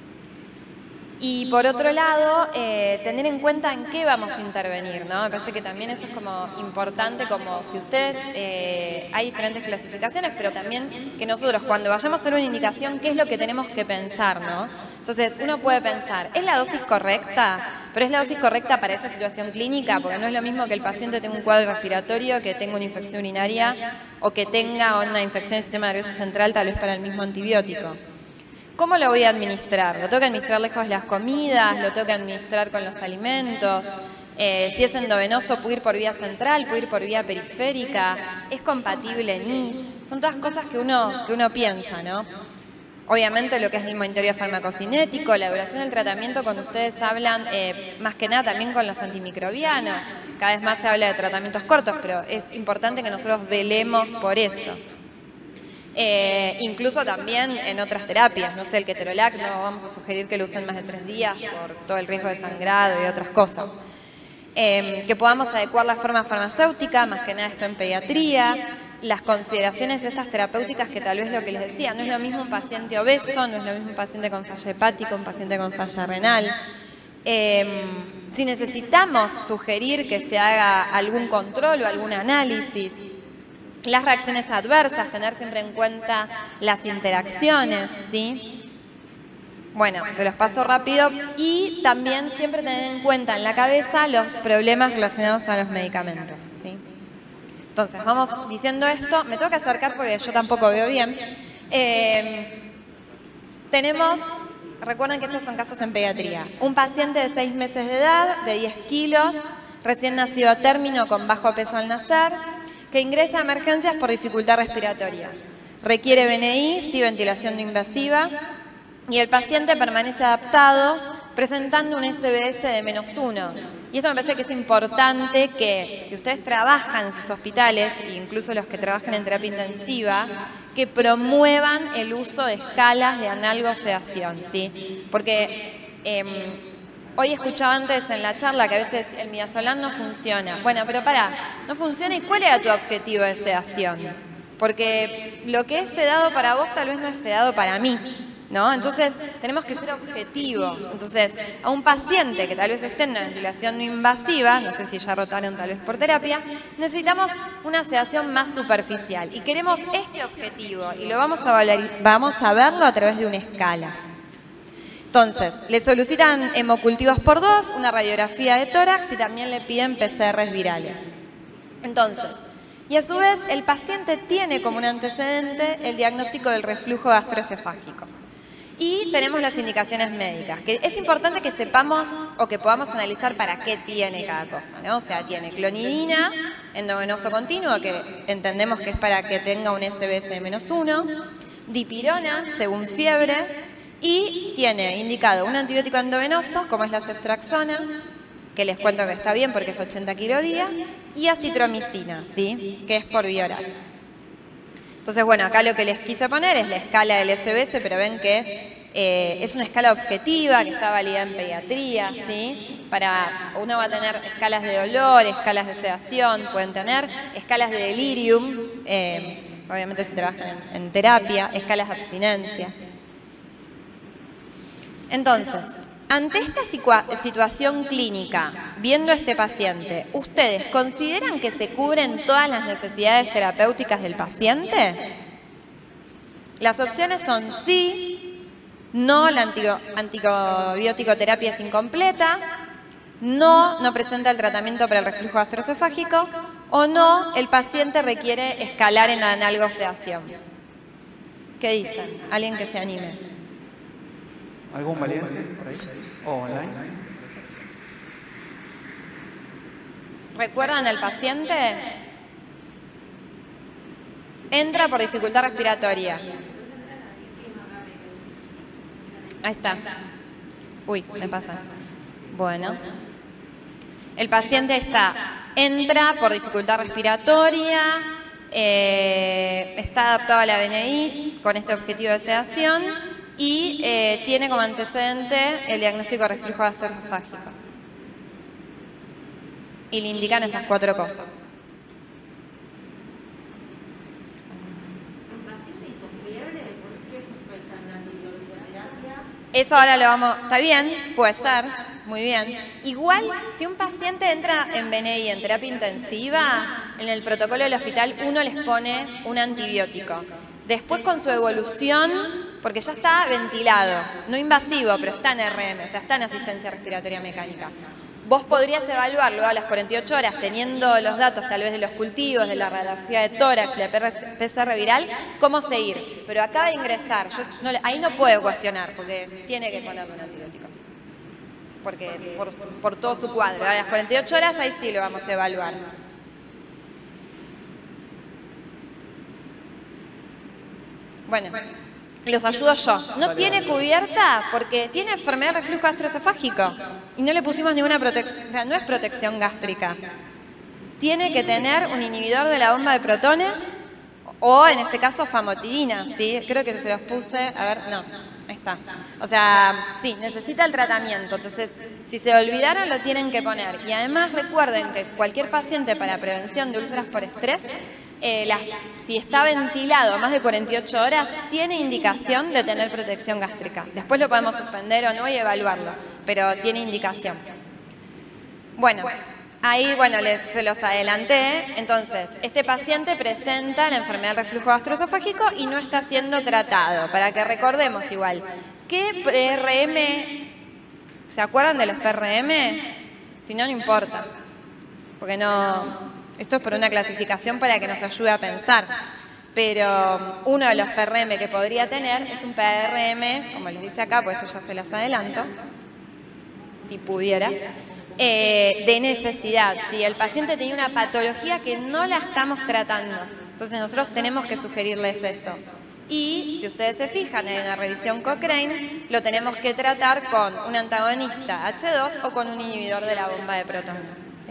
Y por otro lado, tener en cuenta en qué vamos a intervenir, ¿no? Me parece que también eso es como importante, como si ustedes, hay diferentes clasificaciones, pero también que nosotros cuando vayamos a hacer una indicación, ¿qué es lo que tenemos que pensar, no? Entonces, uno puede pensar, ¿es la dosis correcta? Pero es la dosis correcta para esa situación clínica, porque no es lo mismo que el paciente tenga un cuadro respiratorio, que tenga una infección urinaria o que tenga una infección del sistema nervioso central, tal vez para el mismo antibiótico. ¿Cómo lo voy a administrar? ¿Lo tengo que administrar lejos de las comidas? ¿Lo tengo que administrar con los alimentos? Si es endovenoso, ¿puedo ir por vía central? ¿Puedo ir por vía periférica? ¿Es compatible en I? Son todas cosas que uno piensa, ¿no? Obviamente lo que es el monitoreo farmacocinético, la duración del tratamiento, cuando ustedes hablan, más que nada también con los antimicrobianos, cada vez más se habla de tratamientos cortos, pero es importante que nosotros velemos por eso. Incluso también en otras terapias, no sé, el ketorolac no vamos a sugerir que lo usen más de 3 días por todo el riesgo de sangrado y otras cosas. Que podamos adecuar la forma farmacéutica, más que nada esto en pediatría, las consideraciones estas terapéuticas que tal vez lo que les decía, no es lo mismo un paciente obeso, no es lo mismo un paciente con falla hepática, un paciente con falla renal. Si necesitamos sugerir que se haga algún control o algún análisis, las reacciones adversas, tener siempre en cuenta las interacciones, ¿sí? Bueno, se los paso rápido y también siempre tener en cuenta en la cabeza los problemas relacionados a los medicamentos, ¿sí? Entonces, vamos diciendo esto, me tengo que acercar porque yo tampoco veo bien. Recuerden que estos son casos en pediatría. Un paciente de 6 meses de edad, de 10 kilos, recién nacido a término con bajo peso al nacer, que ingresa a emergencias por dificultad respiratoria. Requiere BNI, sí, ventilación no invasiva, y el paciente permanece adaptado presentando un SBS de -1. Y esto me parece que es importante que si ustedes trabajan en sus hospitales, e incluso los que trabajan en terapia intensiva, que promuevan el uso de escalas de analgosedación, ¿sí? Porque hoy escuchaba antes en la charla que a veces el midazolam no funciona. Bueno, pero no funciona, ¿y cuál era tu objetivo de sedación? Porque lo que es sedado para vos tal vez no es sedado para mí, ¿no? Entonces, tenemos que ser objetivos. Entonces, a un paciente que tal vez esté en una ventilación no invasiva, no sé si ya rotaron tal vez por terapia, necesitamos una sedación más superficial. Y queremos este objetivo, y lo vamos a verlo a través de una escala. Entonces, le solicitan hemocultivos por 2, una radiografía de tórax y también le piden PCRs virales. Entonces, y a su vez, el paciente tiene como un antecedente el diagnóstico del reflujo gastroesofágico. Y tenemos las indicaciones médicas, que es importante que sepamos o que podamos analizar para qué tiene cada cosa, ¿no? O sea, tiene clonidina, endovenoso continuo, que entendemos que es para que tenga un SBS de -1, dipirona, según fiebre, Y tiene indicado un antibiótico endovenoso, como es la ceftriaxona, que les cuento que está bien porque es 80 kilodía, y acitromicina, ¿sí? Que es por vía oral. Entonces, bueno, acá lo que les quise poner es la escala del SBS, pero ven que es una escala objetiva que está validada en pediatría, ¿sí? Uno va a tener escalas de dolor, escalas de sedación, pueden tener escalas de delirium, obviamente se trabajan en terapia, escalas de abstinencia. Entonces, ante esta situación clínica, viendo a este paciente, ¿ustedes consideran que se cubren todas las necesidades terapéuticas del paciente? Las opciones son sí, no, la antibiótico terapia es incompleta, no presenta el tratamiento para el reflujo gastroesofágico, o no, el paciente requiere escalar en la analgosedación. ¿Qué dicen? ¿Alguien que se anime? ¿Algún valiente por ahí? ¿O online? ¿Recuerdan al paciente? Entra por dificultad respiratoria. Ahí está. Uy, me pasa. Bueno. El paciente entra por dificultad respiratoria, está adaptado a la BNI con este objetivo de sedación y tiene como antecedente el diagnóstico de reflujo gastroesofágico. Y le indican esas 4 cosas. Eso ahora lo vamos... ¿Está bien? Puede ser. Muy bien. Igual, si un paciente entra en BNI, en terapia intensiva, en el protocolo del hospital uno les pone un antibiótico. Después con su evolución, porque ya está ventilado, no invasivo, pero está en RM, o sea, está en asistencia respiratoria mecánica. Vos podrías evaluarlo a las 48 horas teniendo los datos tal vez de los cultivos, de la radiografía de tórax, de la PCR viral, cómo seguir. Pero acaba de ingresar, ahí no puedo cuestionar porque tiene que ponerle un antibiótico. Porque por todo su cuadro. A las 48 horas ahí sí lo vamos a evaluar. Bueno, los ayudo yo. No tiene cubierta porque tiene enfermedad de reflujo gastroesofágico y no le pusimos ninguna protección, o sea, no es protección gástrica. Tiene que tener un inhibidor de la bomba de protones o, en este caso, famotidina, ¿sí? Creo que se los puse, a ver, no, ahí está. O sea, sí, necesita el tratamiento, entonces, si se olvidaron lo tienen que poner. Y además recuerden que cualquier paciente para prevención de úlceras por estrés, si está ventilado más de 48 horas, tiene indicación de tener protección gástrica. Después lo podemos suspender o no y evaluarlo, pero tiene indicación. Bueno, ahí se los adelanté. Entonces, este paciente presenta la enfermedad del reflujo gastroesofágico y no está siendo tratado. Para que recordemos igual, ¿qué PRM? ¿Se acuerdan de los PRM? Si no, no importa, porque no... Esto es por una clasificación para que nos ayude a pensar. Pero uno de los PRM que podría tener es un PRM, como les dice acá, pues esto ya se las adelanto, si pudiera, de necesidad. Si el paciente tiene una patología que no la estamos tratando, entonces nosotros tenemos que sugerirles eso. Y si ustedes se fijan en la revisión Cochrane, lo tenemos que tratar con un antagonista H2 o con un inhibidor de la bomba de protones. ¿Sí?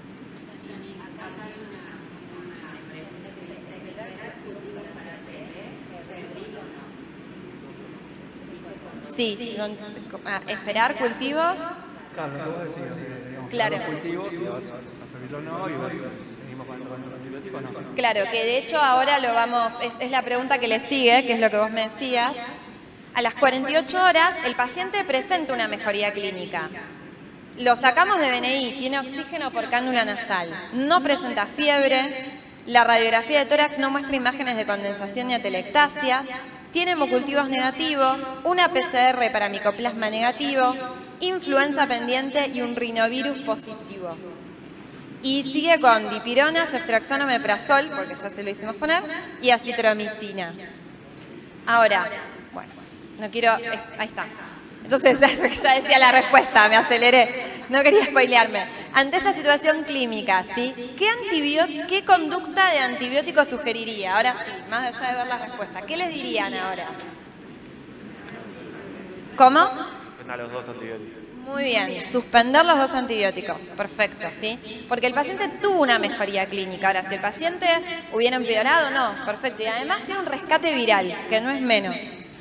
Sí, esperar cultivos. Claro, lo que vos decías, digamos, claro. Los cultivos y a ver si servirlo o no, y ver si seguimos con el antibiótico o no. Claro, que de hecho ahora lo vamos, es la pregunta que le sigue, que es lo que vos me decías. A las 48 horas el paciente presenta una mejoría clínica. Lo sacamos de BNI, tiene oxígeno por cánula nasal, no presenta fiebre, la radiografía de tórax no muestra imágenes de condensación ni atelectasias, tiene hemocultivos negativos, una PCR para micoplasma negativo, influenza pendiente y un rinovirus positivo. Y sigue con dipirona, ceftriaxona, omeprazol, porque ya se lo hicimos poner, y acitromicina. Ahora, bueno, no quiero... ahí está. Entonces, ya decía la respuesta, me aceleré. No quería spoilearme. Ante esta situación clínica, ¿sí? ¿Qué conducta de antibiótico sugeriría? Ahora sí, más allá de ver la respuesta. ¿Qué les dirían ahora? ¿Cómo? Suspender los 2 antibióticos. Muy bien, suspender los 2 antibióticos, perfecto, ¿sí? Porque el paciente tuvo una mejoría clínica. Ahora, si el paciente hubiera empeorado, no, perfecto. Y además tiene un rescate viral, que no es menos.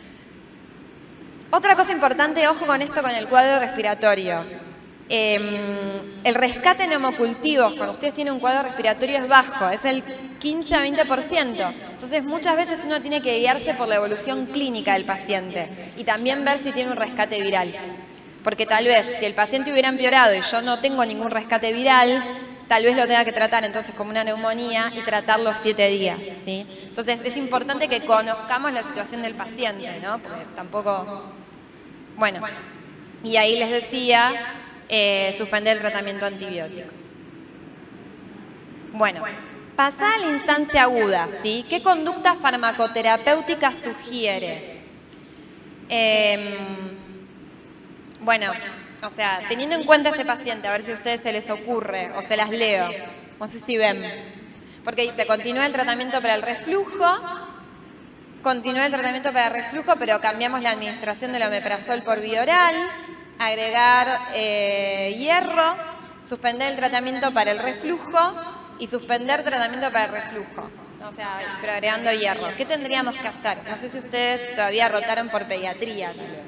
Otra cosa importante, ojo con esto con el cuadro respiratorio. El rescate neumocultivos, cuando ustedes tienen un cuadro respiratorio, es bajo, es el 15 a 20%. Entonces, muchas veces uno tiene que guiarse por la evolución clínica del paciente y también ver si tiene un rescate viral. Porque tal vez, si el paciente hubiera empeorado y yo no tengo ningún rescate viral, tal vez lo tenga que tratar entonces como una neumonía y tratarlo 7 días, ¿sí? Entonces, es importante que conozcamos la situación del paciente, ¿no? Porque tampoco... Bueno, y ahí les decía, suspender el tratamiento antibiótico. Bueno, pasada a la instancia aguda, ¿sí? ¿Qué conducta farmacoterapéutica sugiere? Bueno, o sea, teniendo en cuenta a este paciente, a ver si a ustedes se les ocurre o se las leo, no sé si ven. Porque dice, continúa el tratamiento para el reflujo, pero cambiamos la administración del omeprazol por vía oral, agregar hierro, suspender el tratamiento para el reflujo y suspender tratamiento para el reflujo. O sea, pero agregando hierro. ¿Qué tendríamos que hacer? No sé si ustedes todavía rotaron por pediatría, tal vez.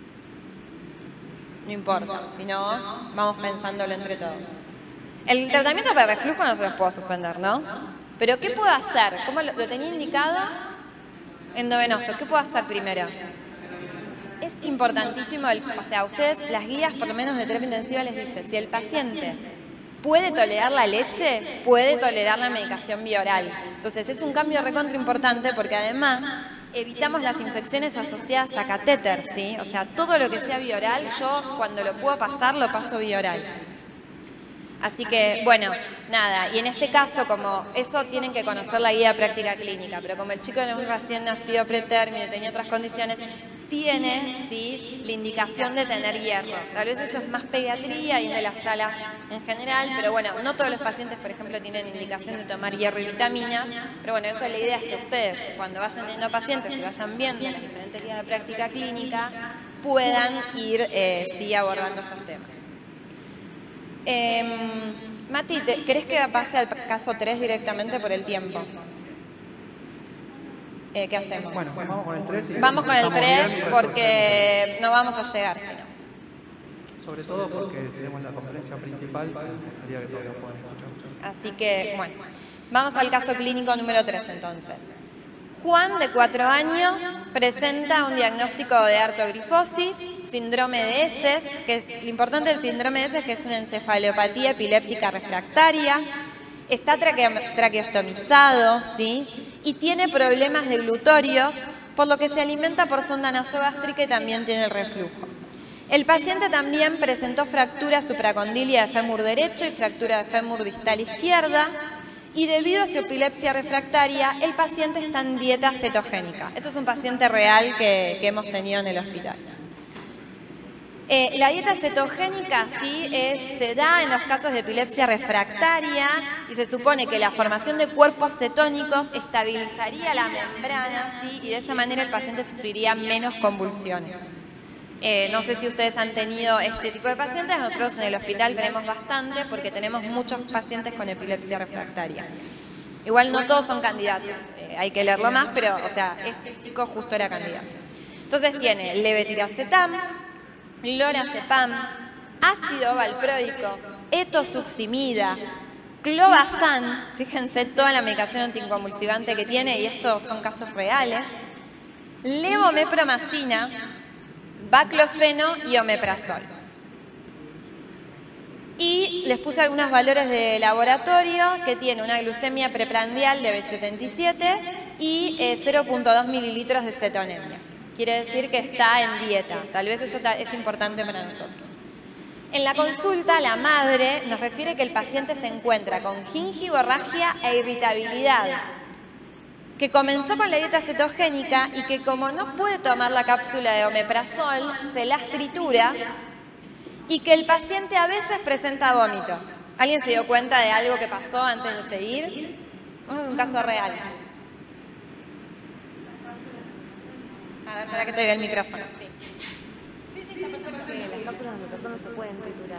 No importa, si no, vamos pensándolo entre todos. El tratamiento para el reflujo no se los puedo suspender, ¿no? Pero ¿qué puedo hacer? ¿Cómo lo tenía indicado? Endovenoso. ¿Qué puedo hacer primero? Es importantísimo, o sea, a ustedes las guías, por lo menos de terapia intensiva, les dice, si el paciente puede tolerar la leche, puede tolerar la medicación vía oral. Entonces es un cambio recontra importante porque además evitamos las infecciones asociadas a catéter, ¿sí? O sea, todo lo que sea vía oral, yo cuando lo puedo pasar, lo paso vía oral. Así que, bueno, nada, y en este caso, como eso tienen que conocer la guía de práctica clínica, pero como el chico era un recién nacido pretérmino y tenía otras condiciones, tiene, ¿sí?, la indicación de tener hierro. Tal vez eso es más pediatría y es de las salas en general, pero bueno, no todos los pacientes, por ejemplo, tienen indicación de tomar hierro y vitaminas, pero bueno, eso la idea es que ustedes, cuando vayan teniendo pacientes y vayan viendo las diferentes guías de práctica clínica, puedan ir, sí, abordando estos temas. Mati, ¿querés que pase al caso 3 directamente por el tiempo? ¿Qué hacemos? Bueno, vamos con el 3. Vamos con el 3 porque no vamos a llegar, sino. Sobre todo porque tenemos la conferencia principal, me gustaría que todos lo puedan escuchar. Así que, bueno, vamos al caso clínico número 3 entonces. Juan, de 4 años, presenta un diagnóstico de artrogrifosis, síndrome de Esses, que es lo importante del síndrome de Esses, que es una encefalopatía epiléptica refractaria, está traqueostomizado, ¿sí?, y tiene problemas deglutorios, por lo que se alimenta por sonda nasogástrica y también tiene el reflujo. El paciente también presentó fractura supracondilia de fémur derecho y fractura de fémur distal izquierda, y debido a su epilepsia refractaria, el paciente está en dieta cetogénica. Esto es un paciente real que hemos tenido en el hospital. La dieta cetogénica sí se da en los casos de epilepsia refractaria y se supone que la formación de cuerpos cetónicos estabilizaría la membrana, ¿sí?, y de esa manera el paciente sufriría menos convulsiones. No sé si ustedes han tenido este tipo de pacientes, nosotros en el hospital tenemos bastante porque tenemos muchos pacientes con epilepsia refractaria. Igual no todos son candidatos, hay que leerlo más, pero o sea, este chico justo era candidato. Entonces tiene levetiracetam, lorazepam, ácido valproico, etosuximida, clobazam, fíjense toda la medicación anticonvulsivante que tiene, y estos son casos reales, levomepromacina, baclofeno y omeprazol. Y les puse algunos valores de laboratorio, que tiene una glucemia preprandial de B77 y 0.2 mililitros de cetonemia. Quiere decir que está en dieta. Tal vez eso es importante para nosotros. En la consulta, la madre nos refiere que el paciente se encuentra con gingivorragia e irritabilidad, que comenzó con la dieta cetogénica y que como no puede tomar la cápsula de omeprazol, se las tritura, y que el paciente a veces presenta vómitos. ¿Alguien se dio cuenta de algo que pasó antes de seguir? Un caso real. A ver, para que te vea el micrófono. Sí. Las cápsulas de omeprazol no se pueden triturar.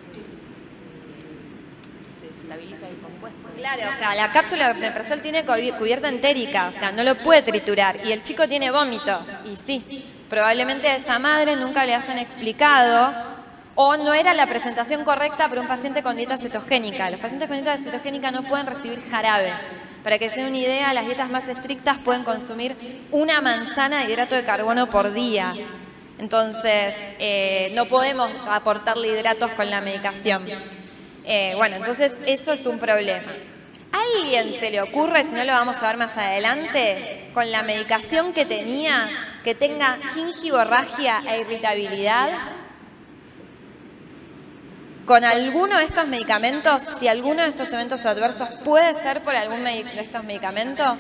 Se estabiliza el compuesto. Claro, o sea, la cápsula de omeprazol tiene cubierta entérica, o sea, no lo puede triturar. Y el chico tiene vómitos, y sí, probablemente a esa madre nunca le hayan explicado o no era la presentación correcta para un paciente con dieta cetogénica. Los pacientes con dieta cetogénica no pueden recibir jarabes. Para que se den una idea, las dietas más estrictas pueden consumir una manzana de hidrato de carbono por día. Entonces, no podemos aportarle hidratos con la medicación. Bueno, entonces eso es un problema. ¿A alguien se le ocurre, si no lo vamos a ver más adelante, con la medicación que tenía, que tenga gingivorragia e irritabilidad? Con alguno de estos medicamentos, si alguno de estos eventos adversos puede ser por algún de estos medicamentos.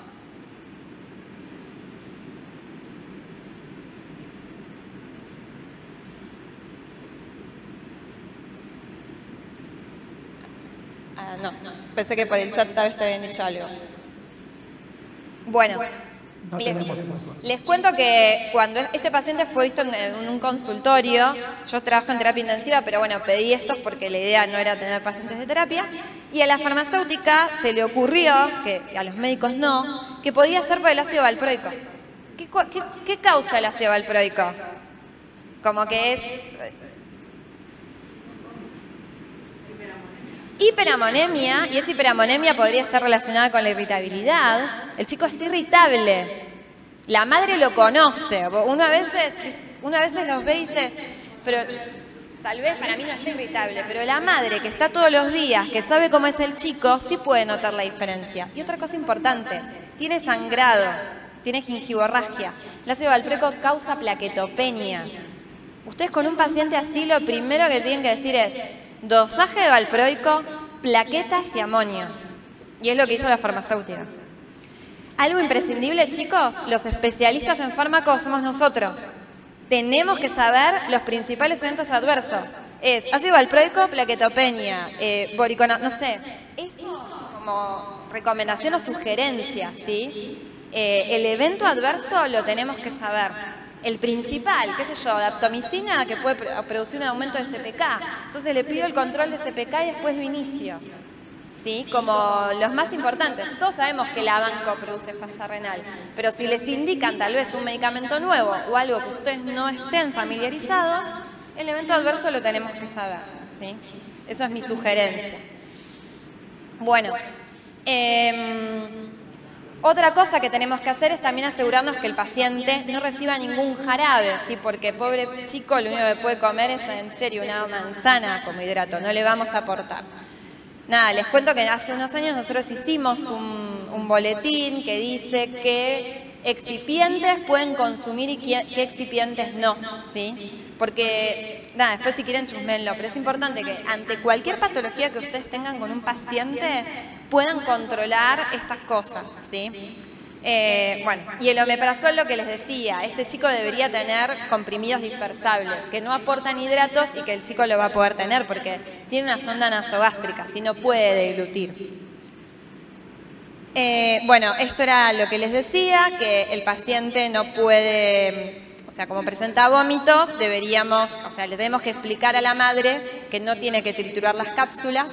No, pensé que por el chat tal vez te habían dicho algo. Bueno. No tenemos esa suerte. Les cuento que cuando este paciente fue visto en un consultorio, yo trabajo en terapia intensiva, pero bueno, pedí estos porque la idea no era tener pacientes de terapia, y a la farmacéutica se le ocurrió, que a los médicos no, que podía ser por el ácido valproico. ¿Qué causa el ácido valproico? Como que es hiperamonemia, y esa hiperamonemia podría estar relacionada con la irritabilidad. El chico está irritable. La madre lo conoce. Uno a veces los ve y dice, pero tal vez para mí no está irritable, pero la madre que está todos los días, que sabe cómo es el chico, sí puede notar la diferencia. Y otra cosa importante, tiene sangrado, tiene gingivorragia. El ácido valproico causa plaquetopenia. Ustedes con un paciente así, lo primero que tienen que decir es dosaje de valproico, plaquetas y amonio. Y es lo que hizo la farmacéutica. Algo imprescindible, chicos, los especialistas en fármacos somos nosotros. Tenemos que saber los principales eventos adversos. Es ácido valproico, plaquetopenia, boricona, no sé. Eso como recomendación o sugerencia, ¿sí? El evento adverso lo tenemos que saber. El principal, qué sé yo, daptomicina, que puede producir un aumento de CPK. Entonces le pido el control de CPK y después lo inicio. ¿Sí? Como los más importantes. Todos sabemos que la banco produce falla renal, pero si les indican tal vez un medicamento nuevo o algo que ustedes no estén familiarizados, el evento adverso lo tenemos que saber. ¿Sí? Eso es mi sugerencia. Bueno. Otra cosa que tenemos que hacer es también asegurarnos que el paciente no reciba ningún jarabe, ¿sí? Porque pobre chico lo único que puede comer es en serio una manzana como hidrato, no le vamos a aportar. Nada, les cuento que hace unos años nosotros hicimos un boletín que dice qué excipientes pueden consumir y qué excipientes no, ¿sí? Porque, nada, después si quieren chusmenlo, pero es importante que ante cualquier patología que ustedes tengan con un paciente puedan controlar estas cosas, ¿sí? Bueno, y el omeprazol, lo que les decía, este chico debería tener comprimidos dispersables, que no aportan hidratos y que el chico lo va a poder tener porque tiene una sonda nasogástrica, si no puede deglutir. Bueno, esto era lo que les decía, que el paciente no puede, o sea, como presenta vómitos, deberíamos, o sea, le tenemos que explicar a la madre que no tiene que triturar las cápsulas.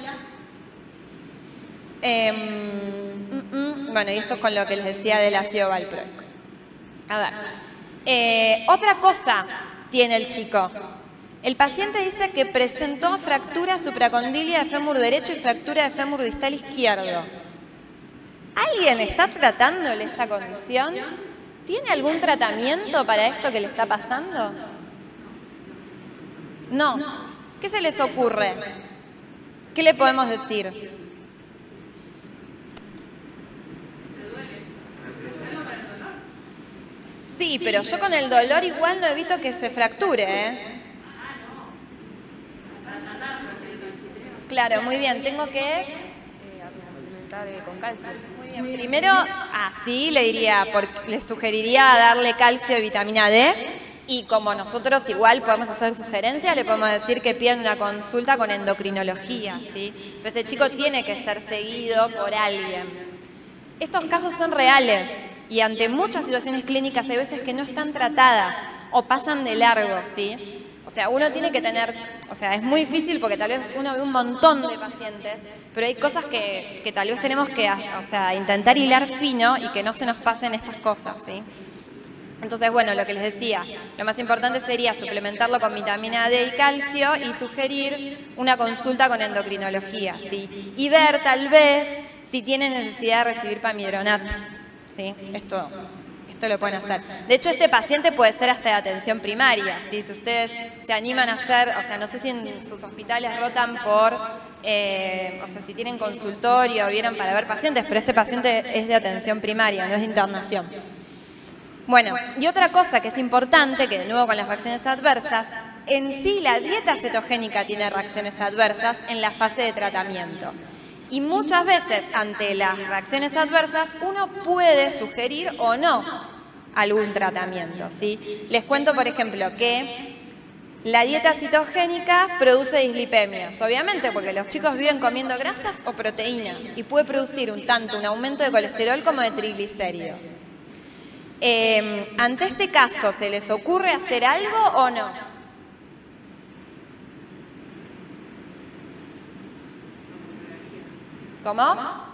Bueno, y esto es con lo que les decía del ácido valproico. A ver, otra cosa tiene el chico. El paciente dice que presentó fractura supracondilia de fémur derecho y fractura de fémur distal izquierdo. ¿Alguien está tratándole esta condición? ¿Tiene algún tratamiento para esto que le está pasando? No. ¿Qué se les ocurre? ¿Qué le podemos decir? Sí, pero yo con el dolor igual no evito que se fracture, ¿eh? Claro, muy bien, tengo que suplementar con calcio. Muy bien, primero, así le diría, le sugeriría darle calcio y vitamina D. Y como nosotros igual podemos hacer sugerencias, le podemos decir que pidan una consulta con endocrinología, ¿sí? Pero este chico tiene que ser seguido por alguien. Estos casos son reales. Y ante muchas situaciones clínicas hay veces que no están tratadas o pasan de largo, ¿sí? O sea, uno tiene que tener, o sea, es muy difícil porque tal vez uno ve un montón de pacientes, pero hay cosas que tal vez tenemos que, o sea, intentar hilar fino y que no se nos pasen estas cosas, ¿sí? Entonces, bueno, lo que les decía, lo más importante sería suplementarlo con vitamina D y calcio y sugerir una consulta con endocrinología, ¿sí? Y ver, tal vez, si tiene necesidad de recibir pamidronato, ¿sí? Esto lo pueden hacer. De hecho, este paciente puede ser hasta de atención primaria, ¿sí? Si ustedes se animan a hacer, o sea, no sé si en sus hospitales rotan por, o sea, si tienen consultorio o vieron para ver pacientes, pero este paciente es de atención primaria, no es de internación. Bueno, y otra cosa que es importante, que de nuevo con las reacciones adversas, en sí la dieta cetogénica tiene reacciones adversas en la fase de tratamiento. Y muchas veces ante las reacciones adversas uno puede sugerir o no algún tratamiento, ¿sí? Les cuento, por ejemplo, que la dieta cetogénica produce dislipemias, obviamente porque los chicos viven comiendo grasas o proteínas y puede producir tanto un aumento de colesterol como de triglicéridos. Ante este caso, ¿se les ocurre hacer algo o no? ¿Cómo?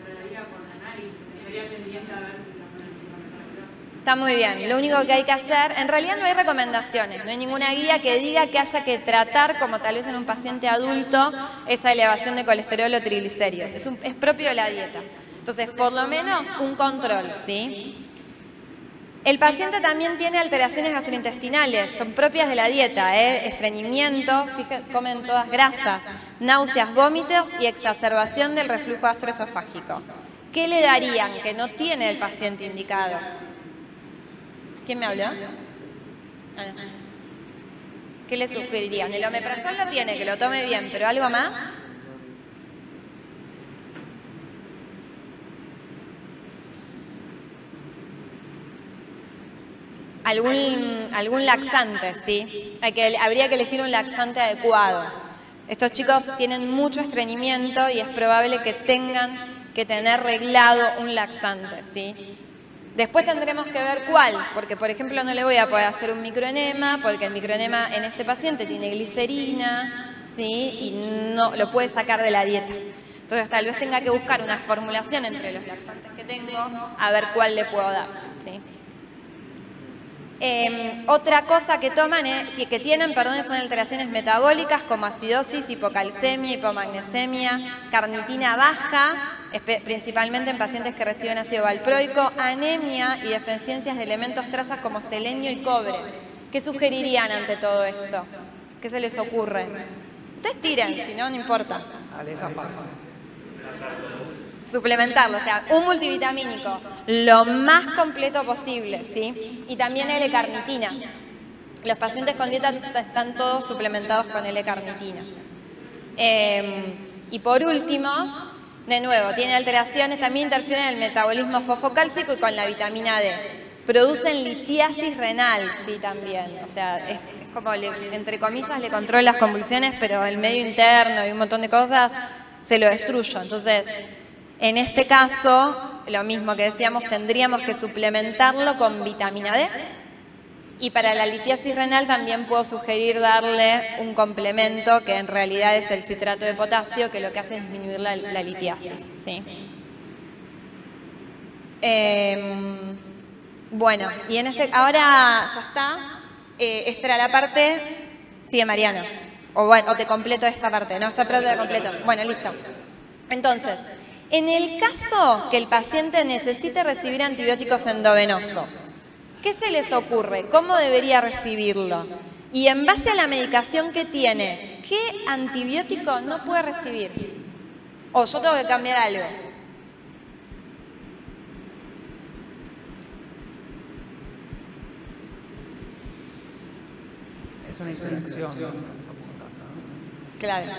Está muy bien. Lo único que hay que hacer, en realidad no hay recomendaciones, no hay ninguna guía que diga que haya que tratar, como tal vez en un paciente adulto, esa elevación de colesterol o triglicéridos. Es propio de la dieta. Entonces, por lo menos un control, ¿sí? El paciente también tiene alteraciones gastrointestinales, son propias de la dieta, estreñimiento, comen todas grasas, náuseas, vómitos y exacerbación del reflujo gastroesofágico. ¿Qué le darían que no tiene el paciente indicado? ¿Quién me habló? ¿Qué le sugerirían? El omeprazol lo tiene, que lo tome bien, pero ¿algo más? Algún laxante, ¿sí? Habría que elegir un laxante adecuado. Estos chicos tienen mucho estreñimiento y es probable que tengan que tener reglado un laxante, ¿sí? Después tendremos que ver cuál, porque por ejemplo no le voy a poder hacer un microenema, porque el microenema en este paciente tiene glicerina, ¿sí? Y no lo puede sacar de la dieta. Entonces tal vez tenga que buscar una formulación entre los laxantes que tengo, a ver cuál le puedo dar, ¿sí? Otra cosa que tienen son alteraciones metabólicas como acidosis, hipocalcemia, hipomagnesemia, carnitina baja, principalmente en pacientes que reciben ácido valproico, anemia y deficiencias de elementos trazas como selenio y cobre. ¿Qué sugerirían ante todo esto? ¿Qué se les ocurre? Ustedes tiren, si no, no importa. Dale, esa fase. Suplementarlo, o sea, un multivitamínico lo más completo posible, ¿sí? Y también L-carnitina. Los pacientes con dieta están todos suplementados con L-carnitina. Y por último, de nuevo, tiene alteraciones, también interfieren en el metabolismo fosfocálcico y con la vitamina D. Producen litiasis renal, sí, también. O sea, es como, entre comillas, le controla las convulsiones, pero el medio interno y un montón de cosas se lo destruyo. Entonces, en este caso, lo mismo que decíamos, tendríamos que suplementarlo con vitamina D. Y para la litiasis renal también puedo sugerir darle un complemento que en realidad es el citrato de potasio, que lo que hace es disminuir la litiasis, ¿sí? Bueno, y ahora ya está. Esta era la parte. Sigue Mariano. O te completo esta parte, ¿no? Esta parte la completo. Bueno, listo. Entonces, en el caso que el paciente necesite recibir antibióticos endovenosos, ¿qué se les ocurre? ¿Cómo debería recibirlo? Y en base a la medicación que tiene, ¿qué antibiótico no puede recibir? O yo tengo que cambiar algo. Es una interacción. Claro.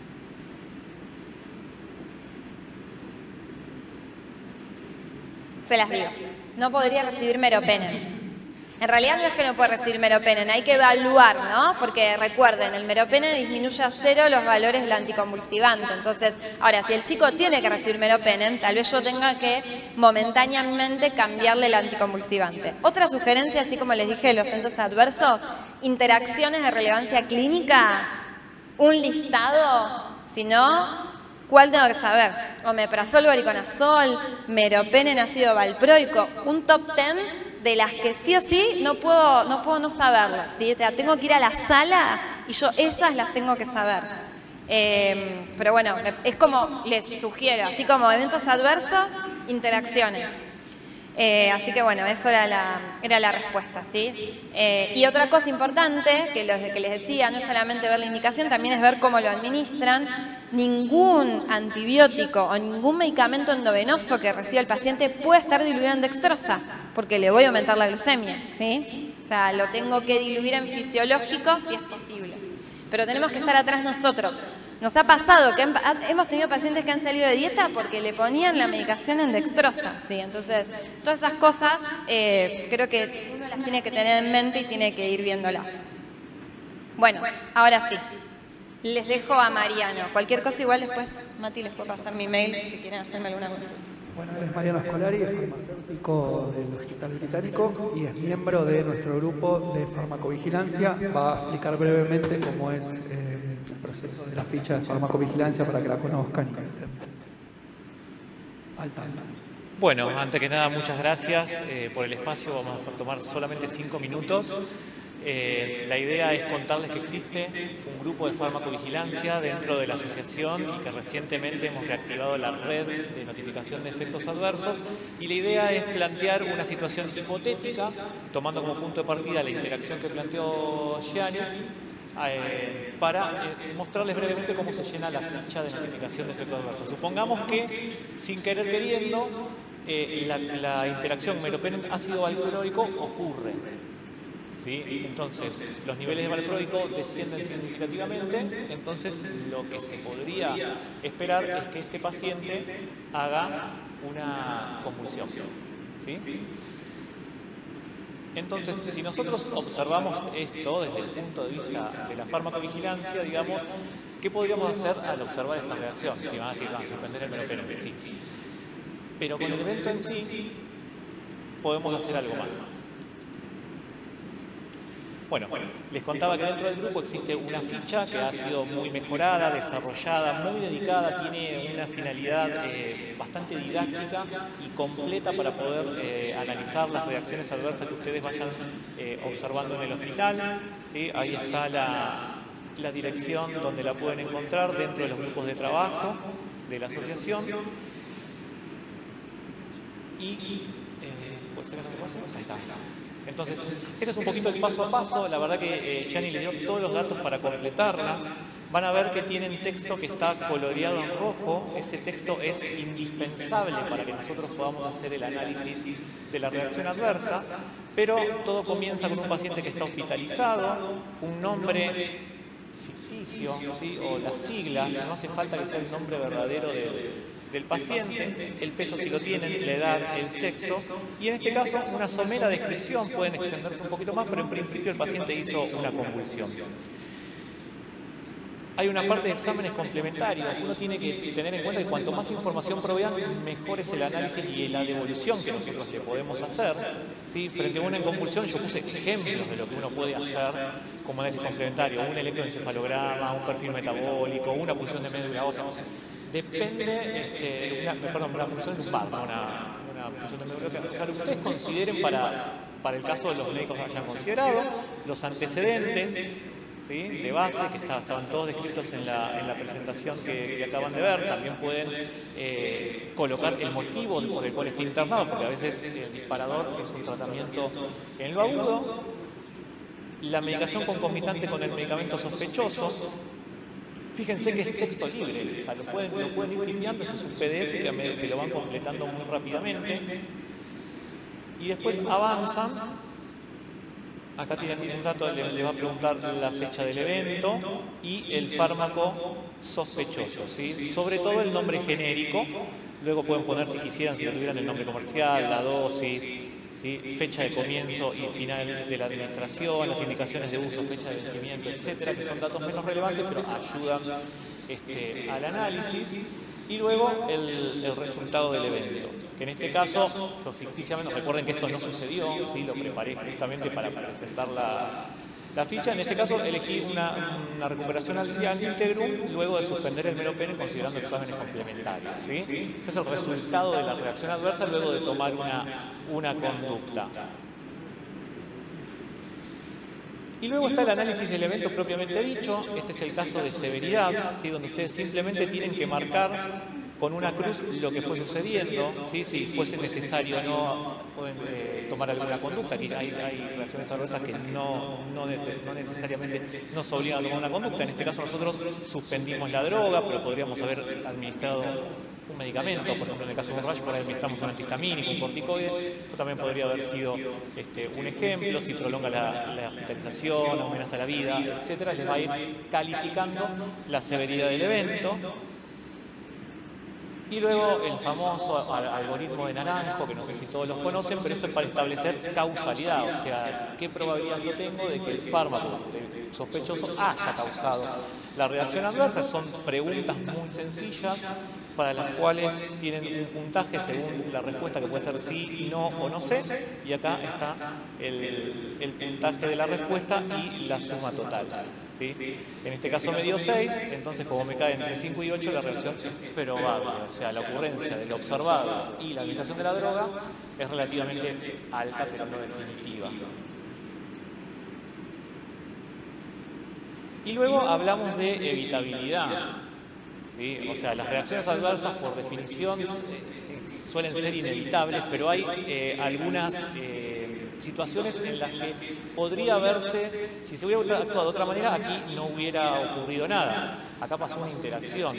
Se las digo. No podría recibir meropenem. En realidad no es que no puede recibir meropenem, hay que evaluar, ¿no? Porque recuerden, el meropenem disminuye a 0 los valores del anticonvulsivante. Entonces, ahora, si el chico tiene que recibir meropenem, tal vez yo tenga que momentáneamente cambiarle el anticonvulsivante. Otra sugerencia, así como les dije de los eventos adversos, interacciones de relevancia clínica, un listado, si no, ¿cuál tengo que saber? Omeprazol, voriconazol, meropen en ácido valproico, un top 10 de las que sí o sí no puedo no saberlas, ¿sí? O sea, tengo que ir a la sala y yo esas las tengo que saber. Pero bueno, es como les sugiero, así como eventos adversos, interacciones. Así que bueno, eso era la respuesta, ¿sí? Y otra cosa importante, que les decía, no es solamente ver la indicación, también es ver cómo lo administran. Ningún antibiótico o ningún medicamento endovenoso que reciba el paciente puede estar diluido en dextrosa, porque le voy a aumentar la glucemia, ¿sí? O sea, lo tengo que diluir en fisiológico si es posible. Pero tenemos que estar atrás nosotros. Nos ha pasado que hemos tenido pacientes que han salido de dieta porque le ponían la medicación en dextrosa, ¿sí? Entonces, todas esas cosas creo que uno las tiene que tener en mente y tiene que ir viéndolas. Bueno, ahora sí. Les dejo a Mariano. Cualquier cosa igual después, Mati, les puedo pasar mi mail si quieren hacerme alguna consulta. Bueno, es Mariano Escolari, es farmacéutico del Hospital Británico y es miembro de nuestro grupo de farmacovigilancia. Va a explicar brevemente cómo es el proceso de la ficha de farmacovigilancia para que la conozcan y estén al tanto. Bueno, antes que nada, muchas gracias por el espacio. Vamos a tomar solamente 5 minutos. La idea es contarles que existe un grupo de farmacovigilancia dentro de la asociación y que recientemente hemos reactivado la red de notificación de efectos adversos, y la idea es plantear una situación hipotética, tomando como punto de partida la interacción que planteó Gianni, para mostrarles brevemente cómo se llena la ficha de notificación de efectos adversos. Supongamos que, sin querer queriendo, la interacción meropen ácido valproico ocurre. ¿Sí? Entonces, los niveles de valproico descienden significativamente, entonces lo que se podría esperar es que este paciente haga una convulsión. ¿Sí? Entonces, si nosotros observamos esto desde el punto de vista de la farmacovigilancia, digamos, ¿qué podríamos hacer al observar esta reacción? Si van a decir, van a suspender el meropen, sí. Pero con el evento en sí, podemos hacer algo más. Bueno, les contaba que dentro del grupo existe una ficha que ha sido muy mejorada, desarrollada, muy dedicada, tiene una finalidad bastante didáctica y completa para poder analizar las reacciones adversas que ustedes vayan observando en el hospital. ¿Sí? Ahí está la dirección donde la pueden encontrar dentro de los grupos de trabajo de la asociación. Y ¿puede ser que ahí está. Entonces, este es un poquito el paso a paso. La verdad que Gianni le dio todos los datos para completarla. Van a ver que tienen texto que está coloreado en rojo. Ese texto es indispensable para que nosotros podamos hacer el análisis de la reacción adversa. Pero todo comienza con un paciente que está hospitalizado, un nombre ficticio, ¿sí? O las siglas, no hace falta que sea el nombre verdadero del paciente, el peso si lo tienen, la edad, el sexo, y en este caso una somera descripción, pueden extenderse un poquito más, pero en principio el paciente hizo una convulsión. Hay una parte de exámenes complementarios. Uno tiene que tener en cuenta que cuanto más información provean, mejor es el análisis y la devolución que nosotros le podemos hacer. ¿Sí? Frente a una convulsión, yo puse ejemplos de lo que uno puede hacer como análisis complementario, un electroencefalograma, un perfil metabólico, una punción de médula ósea. Depende, una punción lumbar, no una punción de médula ósea. O sea, lo que ustedes consideren para el caso de los médicos que hayan considerado, los antecedentes, ¿sí? De base, que estaban todos descritos en la presentación que acaban de ver. También pueden colocar el motivo por el cual está internado, porque a veces el disparador es un tratamiento en lo agudo, la medicación concomitante con el medicamento sospechoso. Fíjense que es texto libre, o sea, lo pueden ir tipeando. Esto es un PDF que lo van completando muy rápidamente. Y después avanzan. Acá tienen un dato, le va a preguntar la fecha del evento y el fármaco sospechoso, ¿sí? Sobre todo el nombre genérico. Luego pueden poner, si quisieran, si lo tuvieran, el nombre comercial, la dosis, ¿sí? Fecha de comienzo y final de la administración, las indicaciones de uso, fecha de vencimiento, etcétera, que son datos menos relevantes, pero ayudan al análisis. Y luego el resultado del evento, que en este caso, yo ficticiamente, recuerden que esto no sucedió, ¿sí? Lo preparé justamente para presentar La ficha, en este caso, elegí una recuperación al integrum luego de suspender el mero pene considerando exámenes complementarios. ¿Sí? Ese es el resultado de la reacción adversa luego de tomar una conducta. Y luego está el análisis del evento propiamente dicho. Este es el caso de severidad, ¿sí? Donde ustedes simplemente tienen que marcar con una cruz lo que fue sucediendo, ¿sí? Si fuese necesario no tomar alguna conducta. Aquí hay reacciones adversas que no necesariamente nos obligan a tomar una conducta. En este caso nosotros suspendimos la droga, pero podríamos haber administrado un medicamento. Por ejemplo, en el caso de un rash, por ahí administramos un antihistamínico, un corticoide. Esto también podría haber sido un ejemplo. Si prolonga la hospitalización, amenaza la vida, etcétera, les va a ir calificando la severidad del evento. Y luego el famoso algoritmo de Naranjo, que no sé si todos los conocen, pero esto es para establecer causalidad, o sea, qué probabilidad yo tengo de que el fármaco sospechoso haya causado la reacción adversa. Son preguntas muy sencillas para las cuales tienen un puntaje según la respuesta, que puede ser sí, no o no sé, y acá está el puntaje de la respuesta y la suma total. ¿Sí? En este caso me dio 6, entonces como me cae entre 5 y 8 la reacción es probable, o sea, la ocurrencia de lo observado y la administración de la droga es relativamente alta pero no definitiva. Y luego hablamos de evitabilidad, ¿sí? O sea, las reacciones adversas por definición suelen ser inevitables, pero hay algunas situaciones en las que podría verse, si se hubiera actuado de otra manera, aquí no hubiera ocurrido nada. Acá pasó una interacción.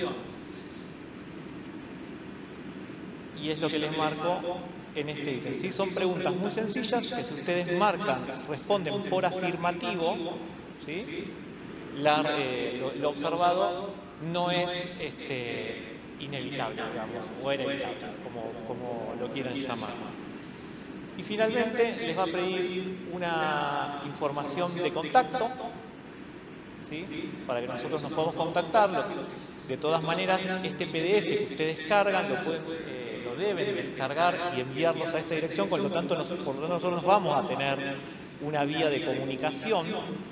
Y es lo que les marco en este ítem. ¿Sí? Son preguntas muy sencillas que si ustedes marcan, responden por afirmativo, ¿sí? Lo observado no es inevitable, digamos, o inevitable, como lo quieran llamar. Y finalmente les va a pedir una información de contacto, ¿sí? Para que nosotros nos podamos contactar. De todas maneras, este PDF que ustedes descargan lo deben descargar y enviarlos a esta dirección, por lo tanto nosotros nos vamos a tener una vía de comunicación.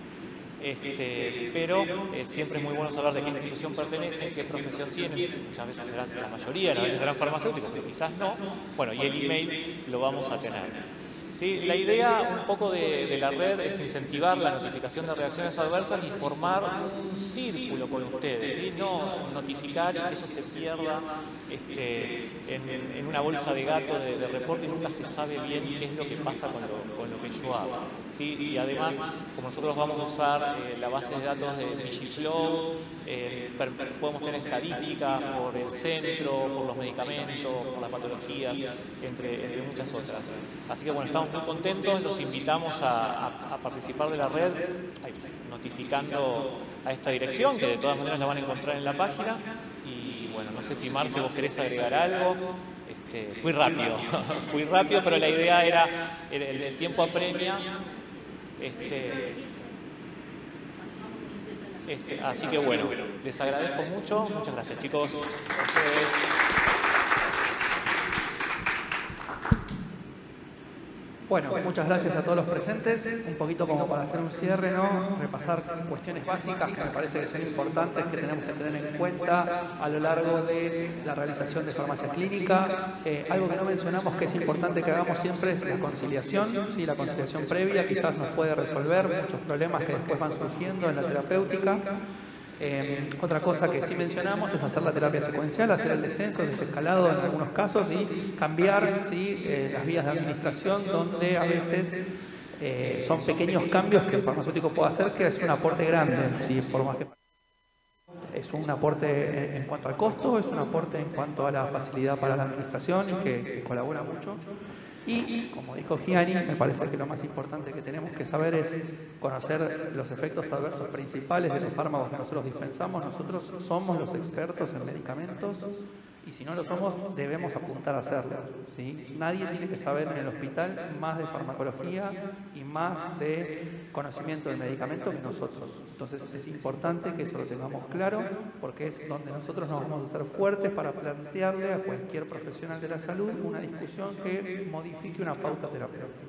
Pero siempre es muy bueno saber de qué institución pertenecen, qué profesión tienen. Muchas veces serán la mayoría, a veces serán farmacéuticos, pero quizás no. Bueno, y el email lo vamos a tener. ¿Sí? La idea un poco de la red es incentivar la notificación de reacciones adversas y formar un círculo con ustedes, ¿sí? No notificar y que eso se pierda en una bolsa de gato de reporte y nunca se sabe bien qué es lo que pasa con lo que yo hago. ¿Sí? Y además, como nosotros vamos a usar la base de datos de Vigiflow, podemos tener estadísticas por el centro, por los medicamentos, por las patologías, entre muchas otras. Así que bueno, estamos muy contentos, los invitamos a participar de la red, notificando a esta dirección, que de todas maneras la van a encontrar en la página. Y bueno, no sé si Marce, vos querés agregar algo. Fui rápido, pero la idea era, el tiempo apremia. Así que bueno, les agradezco mucho. Muchas gracias, chicos. A ustedes. Bueno, muchas gracias a todos los presentes. Un poquito como para hacer un cierre, ¿no? Repasar cuestiones básicas que me parece que son importantes, que tenemos que tener en cuenta a lo largo de la realización de farmacia clínica. Algo que no mencionamos que es importante que hagamos siempre es la conciliación. ¿Sí? La conciliación previa quizás nos puede resolver muchos problemas que después van surgiendo en la terapéutica. Otra cosa que sí mencionamos es hacer la terapia secuencial, hacer el descenso, el desescalado en algunos casos y cambiar, ¿sí? Las vías de administración, donde a veces son pequeños cambios que el farmacéutico puede hacer, que es un aporte grande, ¿sí? Por más que es un aporte en cuanto al costo, es un aporte en cuanto a la facilidad para la administración y que colabora mucho. Y, como dijo Gianni, me parece que lo más importante que tenemos que saber es conocer los efectos adversos principales de los fármacos que nosotros dispensamos. Nosotros somos los expertos en medicamentos y si no lo somos, debemos apuntar a hacerlo, ¿sí? Nadie tiene que saber en el hospital más de farmacología y más de conocimiento del medicamento que nosotros. Entonces es importante que eso lo tengamos claro, porque es donde nosotros nos vamos a hacer fuertes para plantearle a cualquier profesional de la salud una discusión que modifique una pauta terapéutica.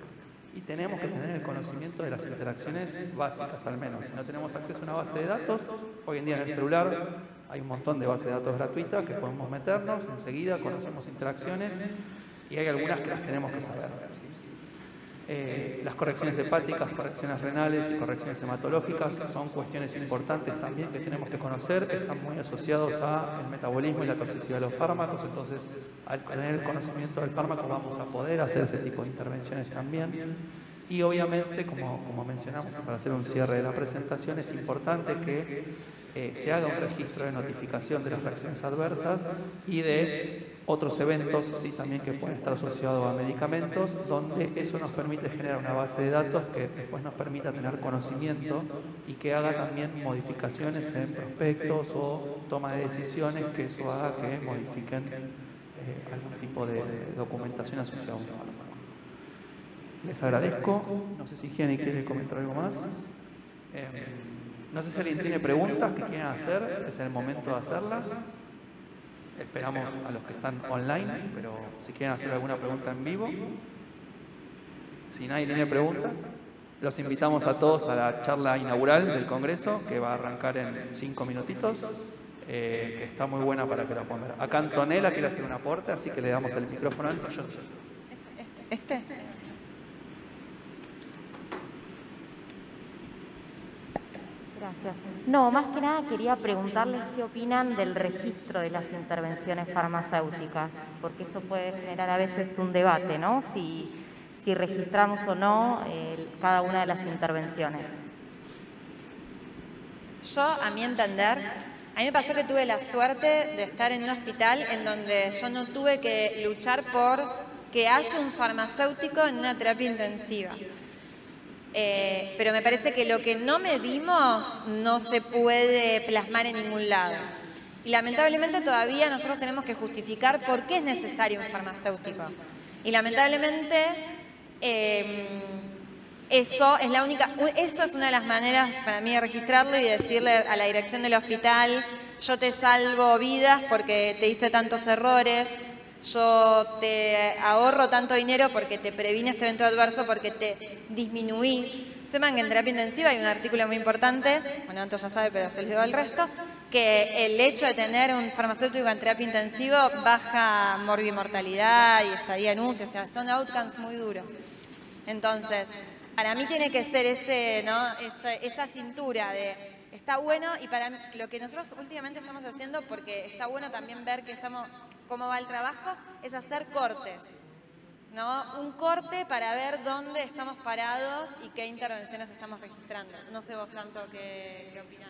y tenemos que tener el conocimiento de las interacciones básicas al menos. Si no tenemos acceso a una base de datos, hoy en día en el celular hay un montón de bases de datos gratuitas que podemos meternos, enseguida conocemos interacciones y hay algunas que las tenemos que saber. Las correcciones hepáticas, correcciones renales y correcciones hematológicas son cuestiones importantes también que tenemos que conocer, están muy asociados al metabolismo y la toxicidad de los fármacos, entonces al tener el conocimiento del fármaco vamos a poder hacer ese tipo de intervenciones también. Y obviamente, como mencionamos, para hacer un cierre de la presentación, es importante que se haga un registro de notificación de las reacciones adversas y de otros eventos ¿sí? también que pueden estar asociados a medicamentos, donde eso nos permite generar una base de datos que después nos permita tener conocimiento y que haga también modificaciones en prospectos o toma de decisiones, que eso haga que modifiquen algún tipo de documentación asociada a un fármaco. Les agradezco. No sé si Gianni quiere comentar algo más. No sé si alguien tiene preguntas que quieran hacer. Es el momento de hacerlas. Esperamos a los que están online, pero si quieren hacer alguna pregunta en vivo. Si nadie tiene preguntas, los invitamos a todos a la charla inaugural del Congreso, que va a arrancar en 5 minutitos. Que está muy buena para que la puedan ver. Acá Antonella quiere hacer un aporte, así que le damos el micrófono a Antonella. Gracias. No, más que nada quería preguntarles qué opinan del registro de las intervenciones farmacéuticas, porque eso puede generar a veces un debate, ¿no? Si registramos o no cada una de las intervenciones. Yo, a mi entender, a mí me pasó que tuve la suerte de estar en un hospital en donde yo no tuve que luchar por que haya un farmacéutico en una terapia intensiva. Pero me parece que lo que no medimos no se puede plasmar en ningún lado. Y lamentablemente todavía nosotros tenemos que justificar por qué es necesario un farmacéutico. Y lamentablemente eso es una de las maneras para mí de registrarlo y decirle a la dirección del hospital: yo te salvo vidas porque te hice tantos errores, yo te ahorro tanto dinero porque te previne este evento adverso, porque te disminuí. Sepan que en terapia intensiva hay un artículo muy importante, bueno, Anto ya sabe, pero se les digo al resto, que el hecho de tener un farmacéutico en terapia intensiva baja morbimortalidad y estadía en UCI, o sea, son outcomes muy duros. Entonces, para mí tiene que ser esa cintura de está bueno, y para mí, lo que nosotros últimamente estamos haciendo, porque está bueno también ver cómo va el trabajo, es hacer cortes, ¿no? Un corte para ver dónde estamos parados y qué intervenciones estamos registrando. No sé vos, Santo, qué opinás.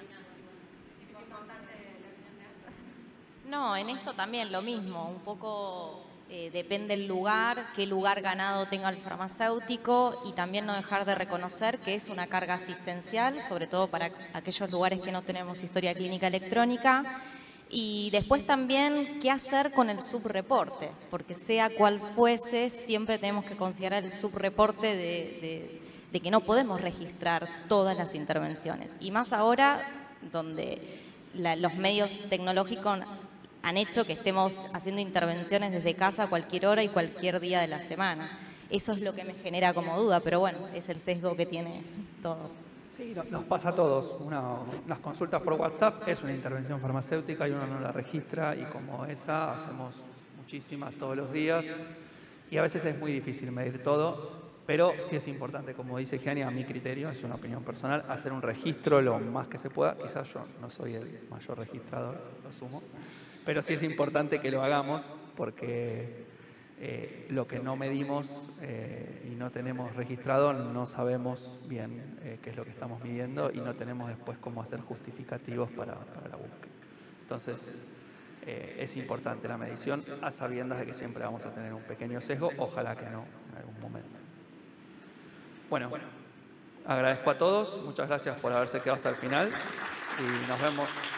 No, en esto también lo mismo, un poco depende el lugar, qué lugar ganado tenga el farmacéutico, y también no dejar de reconocer que es una carga asistencial, sobre todo para aquellos lugares que no tenemos historia clínica electrónica. Y después también qué hacer con el subreporte, porque sea cual fuese, siempre tenemos que considerar el subreporte de que no podemos registrar todas las intervenciones. Y más ahora, donde los medios tecnológicos han hecho que estemos haciendo intervenciones desde casa a cualquier hora y cualquier día de la semana. Eso es lo que me genera como duda, pero bueno, es el sesgo que tiene todo. Sí, nos pasa a todos. Las consultas por WhatsApp es una intervención farmacéutica y uno no la registra, y como esa hacemos muchísimas todos los días y a veces es muy difícil medir todo, pero sí es importante, como dice Gianni, a mi criterio, es una opinión personal, hacer un registro lo más que se pueda. Quizás yo no soy el mayor registrador, lo asumo, pero sí es importante que lo hagamos, porque lo que no medimos y no tenemos registrado, no sabemos bien qué es lo que estamos midiendo y no tenemos después cómo hacer justificativos para la búsqueda. Entonces, es importante la medición, a sabiendas de que siempre vamos a tener un pequeño sesgo, ojalá que no en algún momento. Bueno, agradezco a todos, muchas gracias por haberse quedado hasta el final y nos vemos.